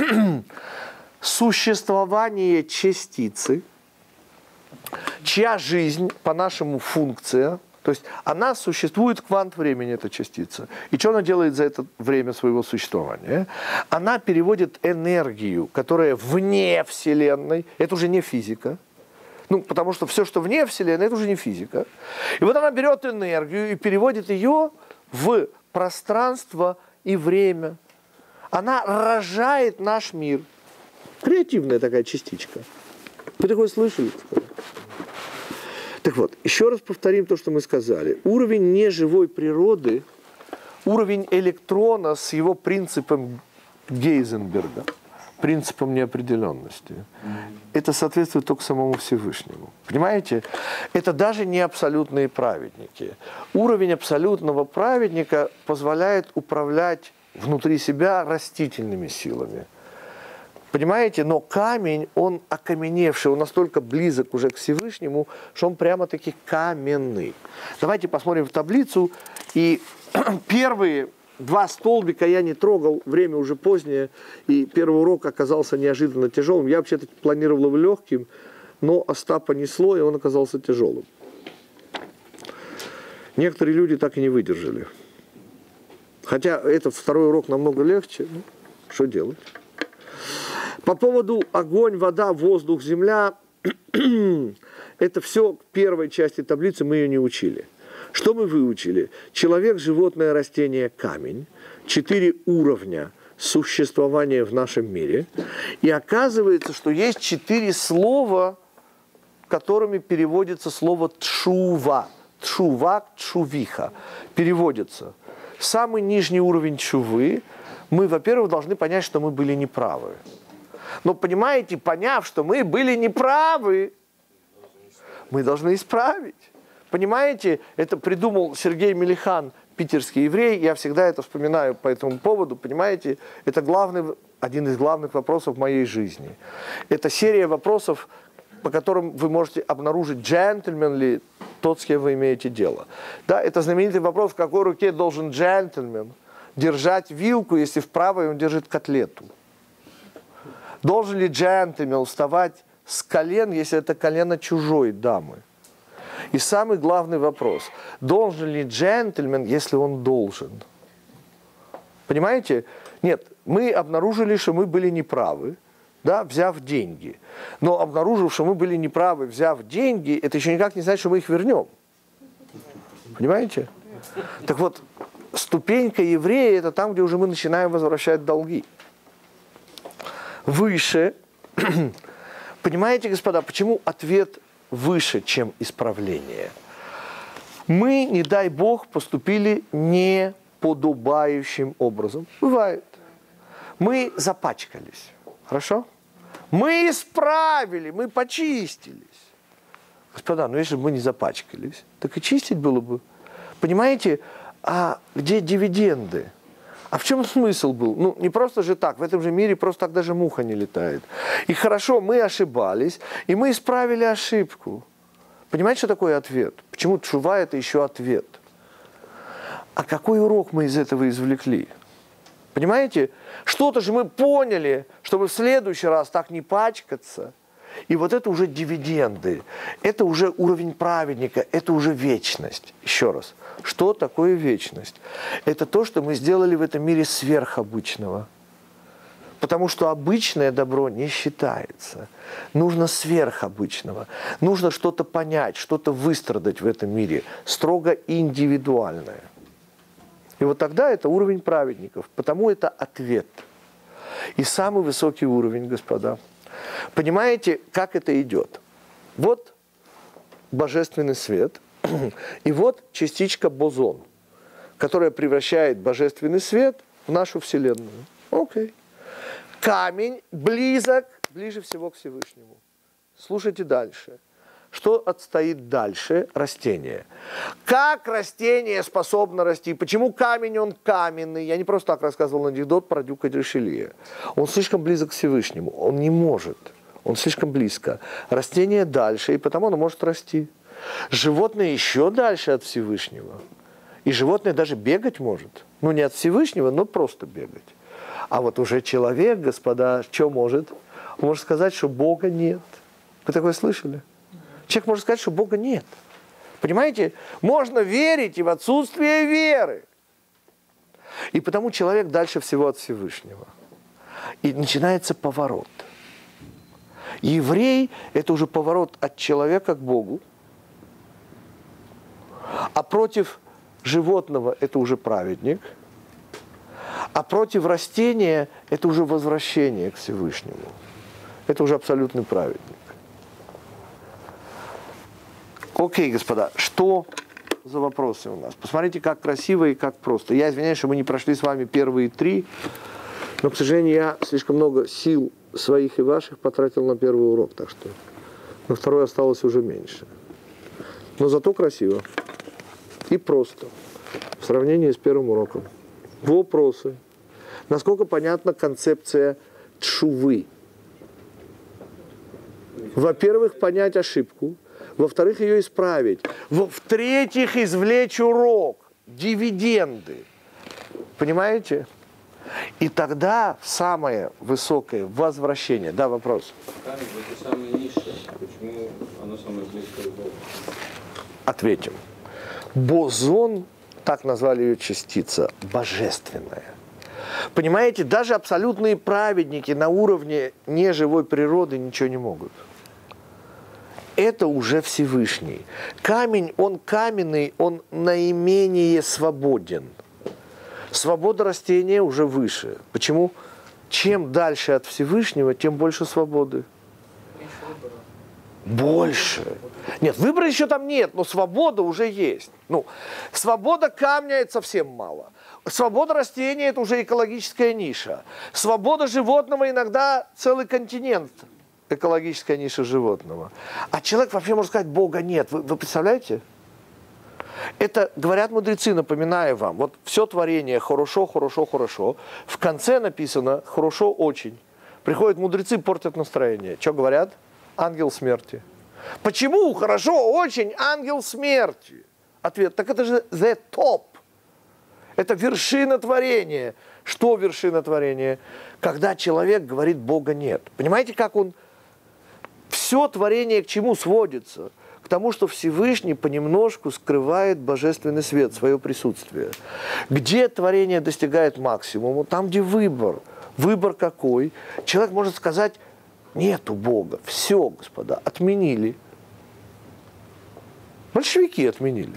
Существование частицы, чья жизнь, по-нашему, функция, то есть она существует квант времени, эта частица. И что она делает за это время своего существования? Она переводит энергию, которая вне Вселенной, это уже не физика, ну, потому что все, что вне Вселенной, это уже не физика. И вот она берет энергию и переводит ее в пространство и время. Она рожает наш мир. Креативная такая частичка. Вы такое слышали? Так вот, еще раз повторим то, что мы сказали. Уровень неживой природы, уровень электрона с его принципом Гейзенберга, принципом неопределенности, это соответствует только самому Всевышнему. Понимаете? Это даже не абсолютные праведники. Уровень абсолютного праведника позволяет управлять внутри себя растительными силами. Понимаете? Но камень, он окаменевший, он настолько близок уже к Всевышнему, что он прямо-таки каменный. Давайте посмотрим в таблицу. И первые 2 столбика я не трогал, время уже позднее, и первый урок оказался неожиданно тяжелым. Я вообще-то планировал его легким, но Остапа несло, и он оказался тяжелым. Некоторые люди так и не выдержали. Хотя этот второй урок намного легче, ну, что делать? По поводу огонь, вода, воздух, земля, это все к первой части таблицы, мы ее не учили. Что мы выучили? Человек, животное, растение, камень. 4 уровня существования в нашем мире. И оказывается, что есть 4 слова, которыми переводится слово тшува. Тшува, тшувиха. Переводится. Самый нижний уровень тшувы, мы, во-первых, должны понять, что мы были неправы. Но, понимаете, поняв, что мы были неправы, мы должны исправить. Понимаете, это придумал Сергей Мелихан, питерский еврей. Я всегда это вспоминаю по этому поводу. Понимаете, это один из главных вопросов в моей жизни. Это серия вопросов, по которым вы можете обнаружить, джентльмен ли тот, с кем вы имеете дело. Да, это знаменитый вопрос, в какой руке должен джентльмен держать вилку, если в правой он держит котлету. Должен ли джентльмен вставать с колен, если это колено чужой дамы? И самый главный вопрос, должен ли джентльмен, если он должен? Понимаете? Нет, мы обнаружили, что мы были неправы, да, взяв деньги. Но обнаружив, что мы были неправы, взяв деньги, это еще никак не значит, что мы их вернем. Понимаете? Так вот, ступенька еврея – это там, где уже мы начинаем возвращать долги. Выше. Понимаете, господа, почему ответ выше, чем исправление? Мы, не дай Бог, поступили неподобающим образом. Бывает. Мы запачкались. Хорошо? Мы исправили, мы почистились. Господа, ну если бы мы не запачкались, так и чистить было бы. Понимаете, а где дивиденды? А в чем смысл был? Ну, не просто же так, в этом же мире просто так даже муха не летает. И хорошо, мы ошибались, и мы исправили ошибку. Понимаете, что такое ответ? Почему тшува – это еще ответ? А какой урок мы из этого извлекли? Понимаете? Что-то же мы поняли, чтобы в следующий раз так не пачкаться. И вот это уже дивиденды. Это уже уровень праведника, это уже вечность. Еще раз. Что такое вечность? Это то, что мы сделали в этом мире сверхобычного. Потому что обычное добро не считается. Нужно сверхобычного. Нужно что-то понять, что-то выстрадать в этом мире. Строго индивидуальное. И вот тогда это уровень праведников. Потому это ответ. И самый высокий уровень, господа. Понимаете, как это идет? Вот божественный свет. И вот частичка бозон, которая превращает божественный свет в нашу Вселенную. Окей. Камень ближе всего к Всевышнему. Слушайте дальше. Что отстоит дальше? Растение. Как растение способно расти? Почему камень, он каменный? Я не просто так рассказывал анекдот про Дюка де Ришелье. Он слишком близок к Всевышнему. Он не может. Он слишком близко. Растение дальше, и потому оно может расти. Животное еще дальше от Всевышнего. И животное даже бегать может. Ну, не от Всевышнего, но просто бегать. А вот уже человек, господа, что может? Он может сказать, что Бога нет. Вы такое слышали? Человек может сказать, что Бога нет. Понимаете? Можно верить и в отсутствие веры. И потому человек дальше всего от Всевышнего. И начинается поворот. Еврей – это уже поворот от человека к Богу. А против животного – это уже праведник. А против растения – это уже возвращение к Всевышнему. Это уже абсолютный праведник. Окей, господа, что за вопросы у нас? Посмотрите, как красиво и как просто. Я извиняюсь, что мы не прошли с вами первые 3, но, к сожалению, я слишком много сил своих и ваших потратил на первый урок, так что на второй осталось уже меньше. Но зато красиво и просто в сравнении с первым уроком. Вопросы. Насколько понятна концепция тшувы? Во-первых, понять ошибку. Во-вторых, ее исправить. В-третьих, извлечь урок, дивиденды. Понимаете? И тогда самое высокое возвращение. Да, вопрос. Камень — это самое низшее. Почему оно самое близкое к Богу? Ответим. Бозон, так назвали ее частица, божественная. Понимаете, даже абсолютные праведники на уровне неживой природы ничего не могут. Это уже Всевышний. Камень, он каменный, он наименее свободен. Свобода растения уже выше. Почему? Чем дальше от Всевышнего, тем больше свободы. Больше. Нет, выбора еще там нет, но свобода уже есть. Ну, свобода камня – это совсем мало. Свобода растения – это уже экологическая ниша. Свобода животного иногда целый континент. Экологическая ниша животного. А человек вообще может сказать, Бога нет. Вы представляете? Это говорят мудрецы, напоминаю вам. Вот все творение хорошо, хорошо, хорошо. В конце написано хорошо очень. Приходят мудрецы, портят настроение. Что говорят? Ангел смерти. Почему хорошо очень ангел смерти? Ответ, так это же the top. Это вершина творения. Что вершина творения? Когда человек говорит, Бога нет. Понимаете, как он... Все творение к чему сводится? К тому, что Всевышний понемножку скрывает божественный свет, свое присутствие. Где творение достигает максимума? Там, где выбор. Выбор какой? Человек может сказать, нету Бога. Все, господа, отменили. Большевики отменили.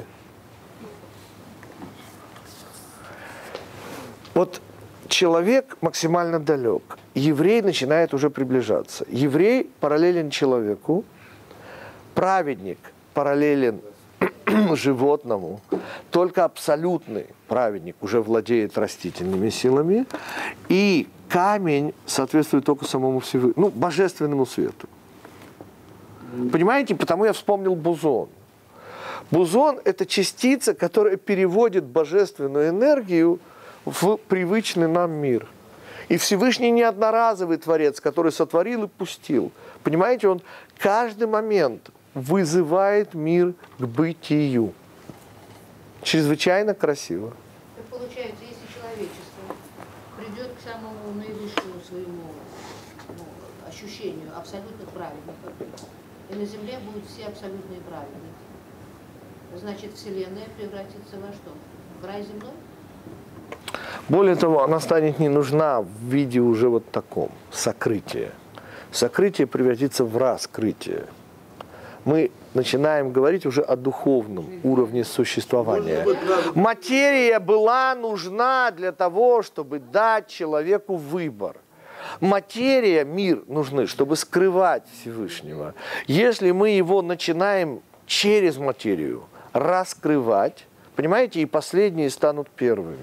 Вот человек максимально далек. Еврей начинает уже приближаться. Еврей параллелен человеку, праведник параллелен животному, только абсолютный праведник уже владеет растительными силами, и камень соответствует только самому Всевышнему, божественному свету. Понимаете, потому я вспомнил бозон. Бозон – это частица, которая переводит божественную энергию в привычный нам мир. И Всевышний не одноразовый творец, который сотворил и пустил. Понимаете, он каждый момент вызывает мир к бытию. Чрезвычайно красиво. Так получается, если человечество придет к самому наивысшему своему ощущению абсолютных праведников, и на земле будут все абсолютные праведники, значит, Вселенная превратится во что? В рай земной? Более того, она станет не нужна в виде уже вот таком, сокрытия. Сокрытие превратится в раскрытие. Мы начинаем говорить уже о духовном уровне существования. Материя была нужна для того, чтобы дать человеку выбор. Материя, мир нужны, чтобы скрывать Всевышнего. Если мы его начинаем через материю раскрывать, понимаете, и последние станут первыми,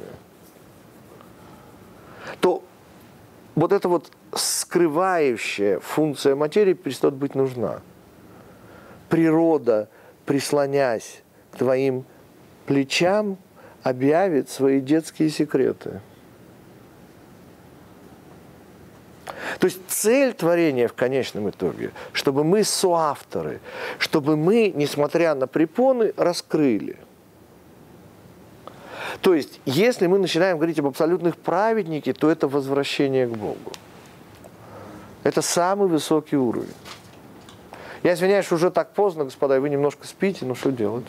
то вот эта вот скрывающая функция материи перестает быть нужна. Природа, прислонясь к твоим плечам, объявит свои детские секреты. То есть цель творения в конечном итоге, чтобы мы соавторы, чтобы мы, несмотря на препоны, раскрыли. То есть, если мы начинаем говорить об абсолютных праведниках, то это возвращение к Богу. Это самый высокий уровень. Я извиняюсь, что уже так поздно, господа, и вы немножко спите, но что делать?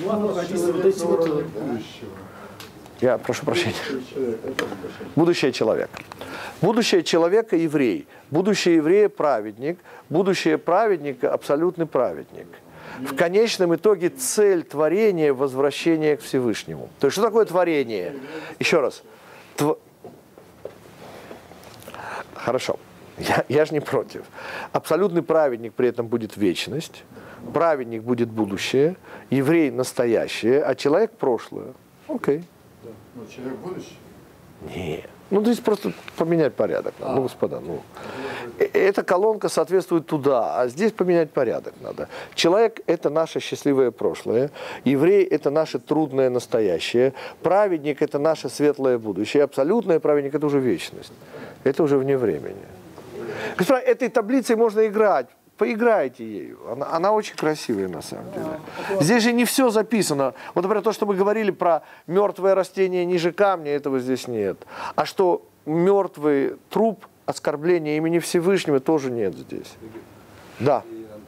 Я прошу прощения. Будущее человека. Будущее человека еврей. Будущее еврея праведник. Будущее праведника абсолютный праведник. В конечном итоге цель творения – возвращение к Всевышнему. То есть, что такое творение? Еще раз. Хорошо. Я же не против. Абсолютный праведник при этом будет вечность. Праведник будет будущее. Еврей – настоящее. А человек – прошлое. Окей. Но человек будущее? Нет. Здесь просто поменять порядок. Господа, эта колонка соответствует туда, а здесь поменять порядок надо. Человек – это наше счастливое прошлое. Еврей – это наше трудное настоящее. Праведник – это наше светлое будущее. Абсолютный праведник – это уже вечность. Это уже вне времени. Господа, этой таблицей можно играть. поиграйте ею. Она очень красивая на самом деле. Здесь же не все записано. Вот, например, то, что мы говорили про мертвое растение ниже камня, этого здесь нет. А что мертвый труп, оскорбление имени Всевышнего, тоже нет здесь. Да.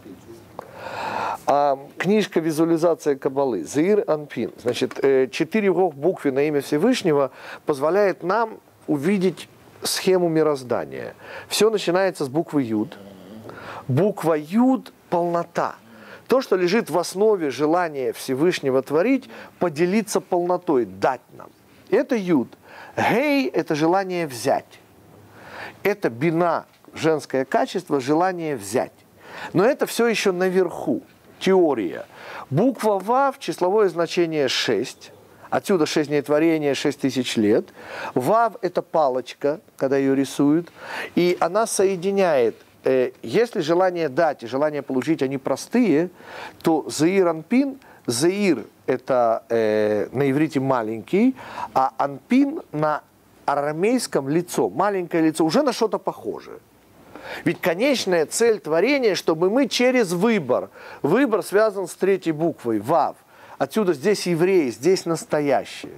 Книжка «Визуализация Каббалы». Зеир Анпин. Значит, 4 буквы на имя Всевышнего позволяет нам увидеть схему мироздания. Все начинается с буквы Юд. Буква Юд – полнота. То, что лежит в основе желания Всевышнего творить, поделиться полнотой, дать нам. Это Юд. Гей – это желание взять. Это бина, женское качество, желание взять. Но это все еще наверху, теория. Буква Вав, числовое значение 6. Отсюда 6 дней творения, 6000 лет. Вав – это палочка, когда ее рисуют. И она соединяет, если желание дать и желание получить, они простые, то Зеир Анпин, Зеир – это на иврите маленький, а Анпин на арамейском лицо, маленькое лицо, уже на что-то похоже. Ведь конечная цель творения, чтобы мы через выбор, выбор связан с 3 буквой, Вав. Отсюда здесь евреи, здесь настоящие.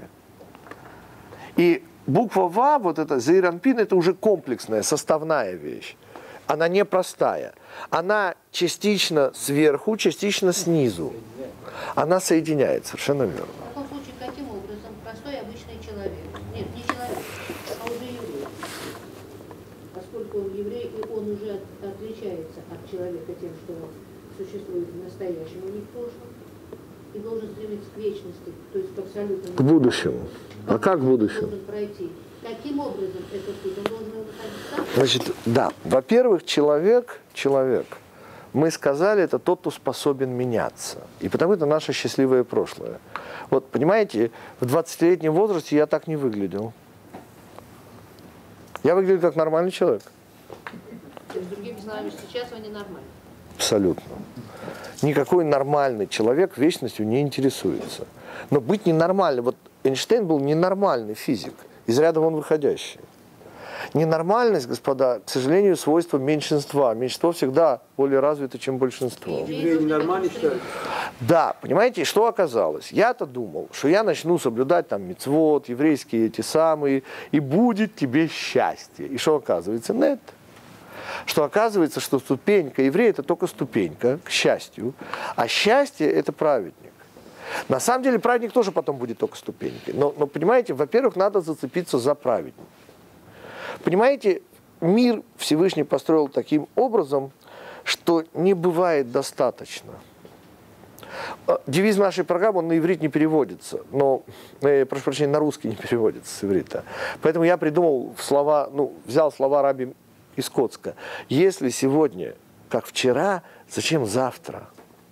И буква Вав, вот это Зеир Анпин, это уже комплексная, составная вещь. Она непростая. Она частично сверху, частично снизу. Она соединяет, совершенно верно. В таком случае, каким образом простой обычный человек, нет, не человек, а уже еврей, поскольку он еврей, и он уже отличается от человека тем, что существует в настоящем, у них в прошлом, и должен стремиться к вечности, то есть к абсолютному. К будущему. А как к будущему? Должен пройти. Каким образом этот путь? Он должен его находить сам? Значит, да. Во-первых, человек, мы сказали, это тот, кто способен меняться. И потому это наше счастливое прошлое. Вот, понимаете, в 20-летнем возрасте я так не выглядел. Я выглядел как нормальный человек. С другими словами, сейчас вы ненормальны. Абсолютно. Никакой нормальный человек вечностью не интересуется. Но быть ненормальным, вот Эйнштейн был ненормальный физик, из ряда вон выходящий. Ненормальность, господа, к сожалению, свойство меньшинства. Меньшинство всегда более развито, чем большинство. Евреи ненормальные считают? Да, понимаете, что оказалось? Я-то думал, что я начну соблюдать там мицвот, еврейские эти самые, и будет тебе счастье. И что оказывается? Нет. Что оказывается, что ступенька еврея – это только ступенька к счастью, а счастье – это праведник. На самом деле праведник тоже потом будет только ступенькой. Но понимаете, во-первых, надо зацепиться за праведника. Понимаете, мир Всевышний построил таким образом, что не бывает достаточно. Девиз нашей программы, он на иврит не переводится, но, прошу прощения, на русский не переводится с иврита. Поэтому я придумал слова, взял слова раби из Коцка. Если сегодня, как вчера, зачем завтра?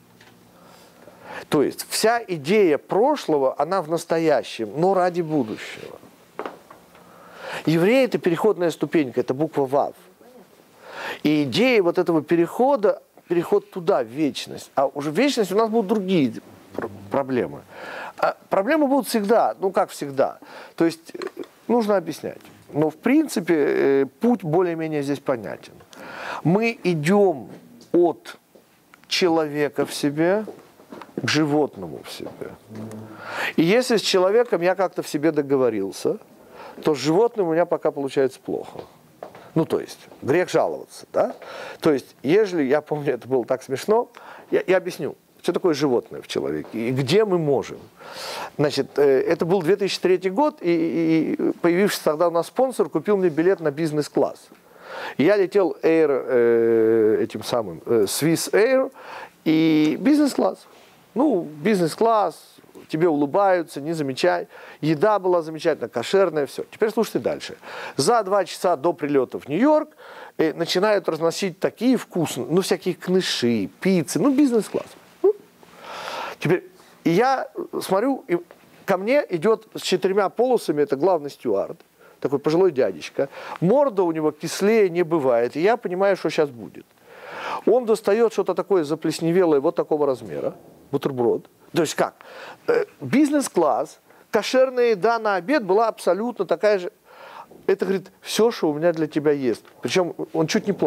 То есть вся идея прошлого, она в настоящем, но ради будущего. Еврей – это переходная ступенька, это буква Вав. И идея вот этого перехода, переход туда, в вечность. А уже в вечности у нас будут другие проблемы. А проблемы будут всегда, как всегда. То есть нужно объяснять. Но в принципе путь более-менее здесь понятен. Мы идем от человека в себе к животному в себе. И если с человеком я как-то в себе договорился, то с животным у меня пока получается плохо. То есть, грех жаловаться, да? То есть, если, я помню, это было так смешно, я объясню, что такое животное в человеке и где мы можем. Значит, это был 2003 год, и появившийся тогда у нас спонсор купил мне билет на бизнес-класс. Я летел этим самым Swiss Air и бизнес-класс. Бизнес-класс, тебе улыбаются, не замечай. Еда была замечательная, кошерная, все. Теперь слушайте дальше. За 2 часа до прилета в Нью-Йорк начинают разносить такие вкусные, всякие кныши, пиццы, бизнес-класс. Теперь я смотрю, и ко мне идет с 4 полосами, это главный стюард, такой пожилой дядечка. Морда у него кислее не бывает, и я понимаю, что сейчас будет. Он достает что-то такое заплесневелое, вот такого размера, бутерброд. То есть как? Бизнес-класс, кошерная еда на обед была абсолютно такая же. Это, говорит, все, что у меня для тебя есть. Причем он чуть не плачет.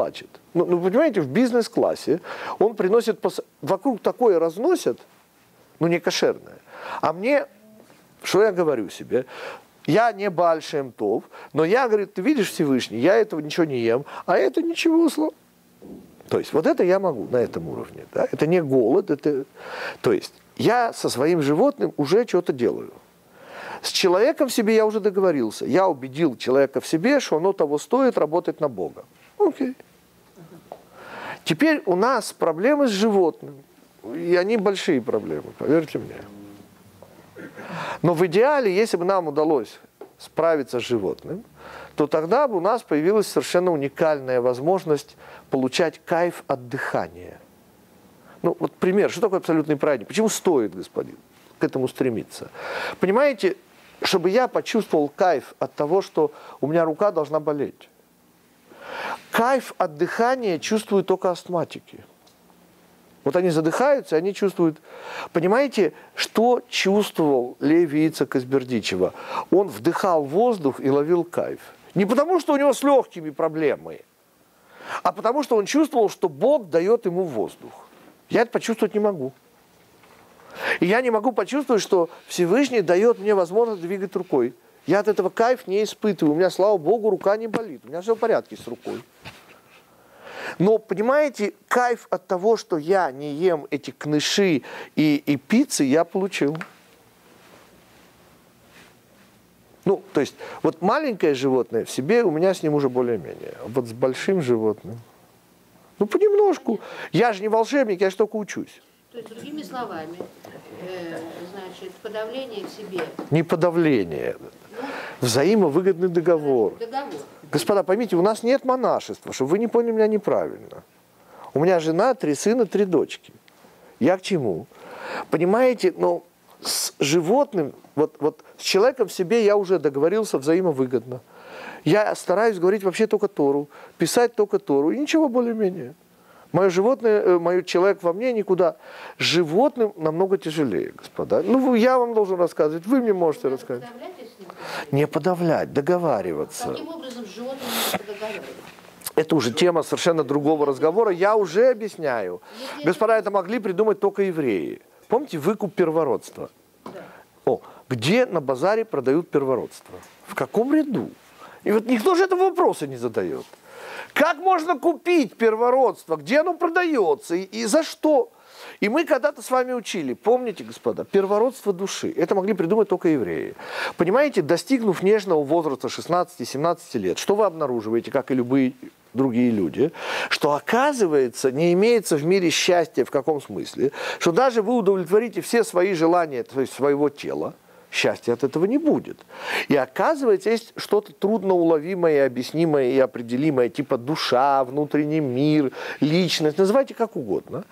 Ну, понимаете, в бизнес-классе он приносит, вокруг такое разносят, ну, не кошерное. А мне, что я говорю себе? Я не Бааль Шем Тов, но я, говорит, ты видишь Всевышний, я этого ничего не ем, а это ничего, То есть вот это я могу на этом уровне. Да? Это не голод, это... То есть я со своим животным уже что-то делаю. С человеком в себе я уже договорился. Я убедил человека в себе, что оно того стоит работать на Бога. Окей. Теперь у нас проблемы с животным. И они большие проблемы, поверьте мне. Но в идеале, если бы нам удалось справиться с животным, то тогда бы у нас появилась совершенно уникальная возможность получать кайф от дыхания. Ну, вот пример, что такое абсолютный праздник? Почему стоит, господин, к этому стремиться? Понимаете, чтобы я почувствовал кайф от того, что у меня рука должна болеть. Кайф от дыхания чувствуют только астматики. Вот они задыхаются, они чувствуют... Понимаете, что чувствовал Леви Ицхак из Бердичева? Он вдыхал воздух и ловил кайф. Не потому, что у него с легкими проблемы, а потому, что он чувствовал, что Бог дает ему воздух. Я это почувствовать не могу. И я не могу почувствовать, что Всевышний дает мне возможность двигать рукой. Я от этого кайф не испытываю. У меня, слава Богу, рука не болит. У меня все в порядке с рукой. Но, понимаете, кайф от того, что я не ем эти кныши и пиццы, я получил. Ну, то есть, вот маленькое животное в себе, у меня с ним уже более-менее. Вот с большим животным, ну, понемножку. Я же не волшебник, я же только учусь. То есть, другими словами, значит, подавление в себе. Не подавление. Взаимовыгодный договор. Договор. Господа, поймите, у нас нет монашества, чтобы вы не поняли меня неправильно. У меня жена, 3 сына, 3 дочки. Я к чему? Понимаете, ну, с животным, вот с человеком в себе я уже договорился взаимовыгодно. Я стараюсь говорить вообще только Тору, писать только Тору, и ничего более-менее. Мое животное, мой человек во мне никуда. Животным намного тяжелее, господа. Ну, я вам должен рассказывать, вы мне можете рассказать. Не подавлять, договариваться. Каким образом с животным можно договариваться? Это уже тема совершенно другого разговора. Я уже объясняю. Господа, это могли придумать только евреи. Помните выкуп первородства? Да. О, где на базаре продают первородство? В каком ряду? И вот никто же этого вопроса не задает. Как можно купить первородство? Где оно продается? И за что? И мы когда-то с вами учили, помните, господа, первородство души. Это могли придумать только евреи. Понимаете, достигнув нежного возраста 16-17 лет, что вы обнаруживаете, как и любые другие люди, что, оказывается, не имеется в мире счастья в каком смысле, что даже вы удовлетворите все свои желания, то есть своего тела, счастья от этого не будет. И оказывается, есть что-то трудноуловимое, и объяснимое и определимое, типа душа, внутренний мир, личность, называйте как угодно.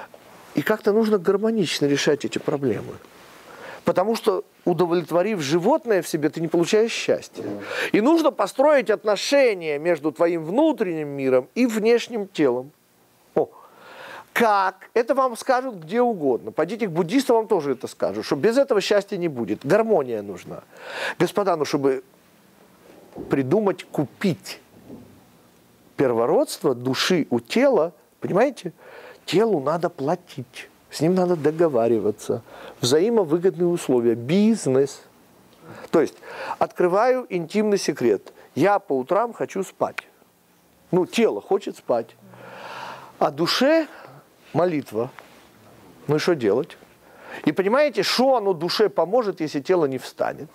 И как-то нужно гармонично решать эти проблемы. Потому что, удовлетворив животное в себе, ты не получаешь счастья. И нужно построить отношения между твоим внутренним миром и внешним телом. О, как? Это вам скажут где угодно. Пойдите к буддистам, вам тоже это скажут, что без этого счастья не будет. Гармония нужна. Господа, ну чтобы придумать, купить первородство души у тела, понимаете, телу надо платить. С ним надо договариваться. Взаимовыгодные условия. Бизнес. То есть, открываю интимный секрет. Я по утрам хочу спать. Ну, тело хочет спать. А душе молитва. Ну и что делать? И понимаете, что оно душе поможет, если тело не встанет?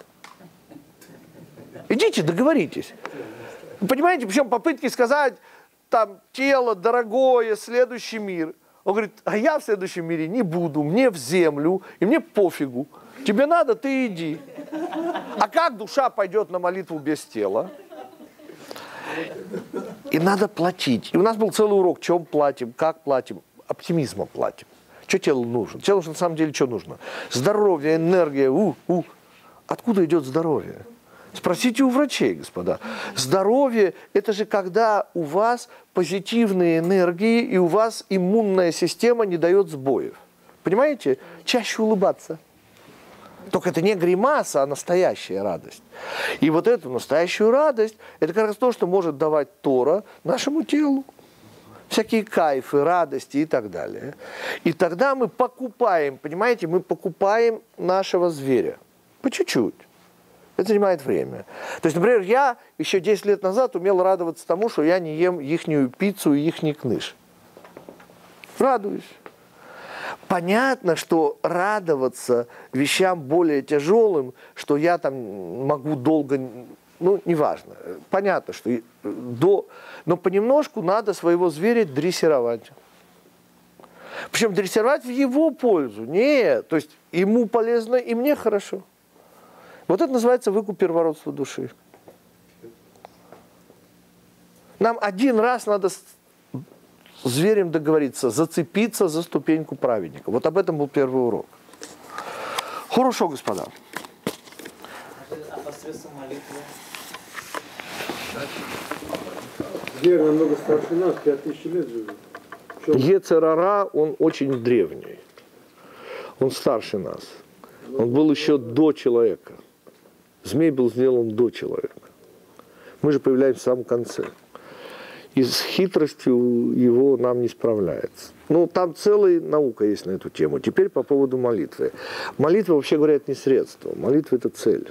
Идите, договоритесь. Понимаете, причем попытки сказать, там, тело дорогое, следующий мир. Он говорит, а я в следующем мире не буду, мне в землю, и мне пофигу. Тебе надо, ты иди. А как душа пойдет на молитву без тела? И надо платить. И у нас был целый урок, чем платим, как платим. Оптимизмом платим. Что телу нужно? Телу на самом деле что нужно? Здоровье, энергия. Откуда идет здоровье? Спросите у врачей, господа. Здоровье – это же когда у вас позитивные энергии, и у вас иммунная система не дает сбоев. Понимаете? Чаще улыбаться. Только это не гримаса, а настоящая радость. И вот эту настоящую радость – это как раз то, что может давать Тора нашему телу. всякие кайфы, радости и так далее. И тогда мы покупаем, понимаете, мы покупаем нашего зверя. По чуть-чуть. Это занимает время. То есть, например, я еще 10 лет назад умел радоваться тому, что я не ем ихнюю пиццу и ихний кныш. Радуюсь. Понятно, что радоваться вещам более тяжелым, что я там могу долго, ну, неважно. Понятно, что но понемножку надо своего зверя дрессировать. Причем дрессировать в его пользу. Нет, то есть ему полезно и мне хорошо. Вот это называется выкуп первородства души. Нам один раз надо с зверем договориться, зацепиться за ступеньку праведника. Вот об этом был первый урок. Хорошо, господа. А посредством молитвы? Зверь намного старше нас, 5000 лет живет. Йецер ара, он очень древний. Он старше нас. Он был еще до человека. Змей был сделан до человека. Мы же появляемся в самом конце. И с хитростью его нам не справляется. Ну, там целая наука есть на эту тему. Теперь по поводу молитвы. Молитва, вообще говоря, это не средство. Молитва – это цель.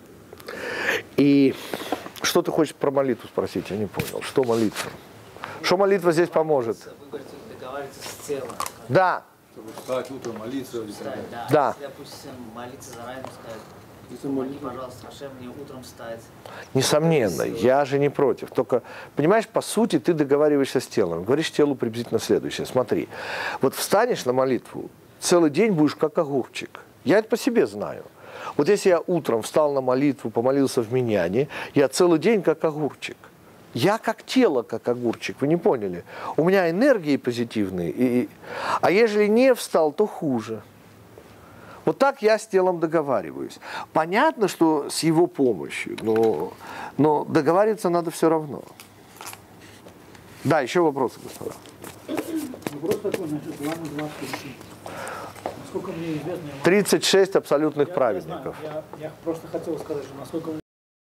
И что ты хочешь про молитву спросить? Я не понял. Что молитва? Что молитва здесь поможет? Вы говорите, договариваться с телом. Да. Чтобы встать утром, молиться. Встать, да. Да. Если, допустим, молиться заранее, сказать, помоги, пожалуйста, Хашем, мне утром встать. Несомненно, я же не против. Только, понимаешь, по сути, ты договариваешься с телом. Говоришь телу приблизительно следующее. Смотри, вот встанешь на молитву, целый день будешь как огурчик. Я это по себе знаю. Вот если я утром встал на молитву, помолился в миньяне, я целый день как огурчик. Я как тело, как огурчик, вы не поняли? У меня энергии позитивные, а ежели не встал, то хуже. Вот так я с телом договариваюсь. Понятно, что с его помощью, но договариваться надо все равно. Да, еще вопросы, господа. Вопрос такой, значит, Лама 20. Насколько мне известно... 36 абсолютных я праведников. знаю, я просто хотел сказать, что насколько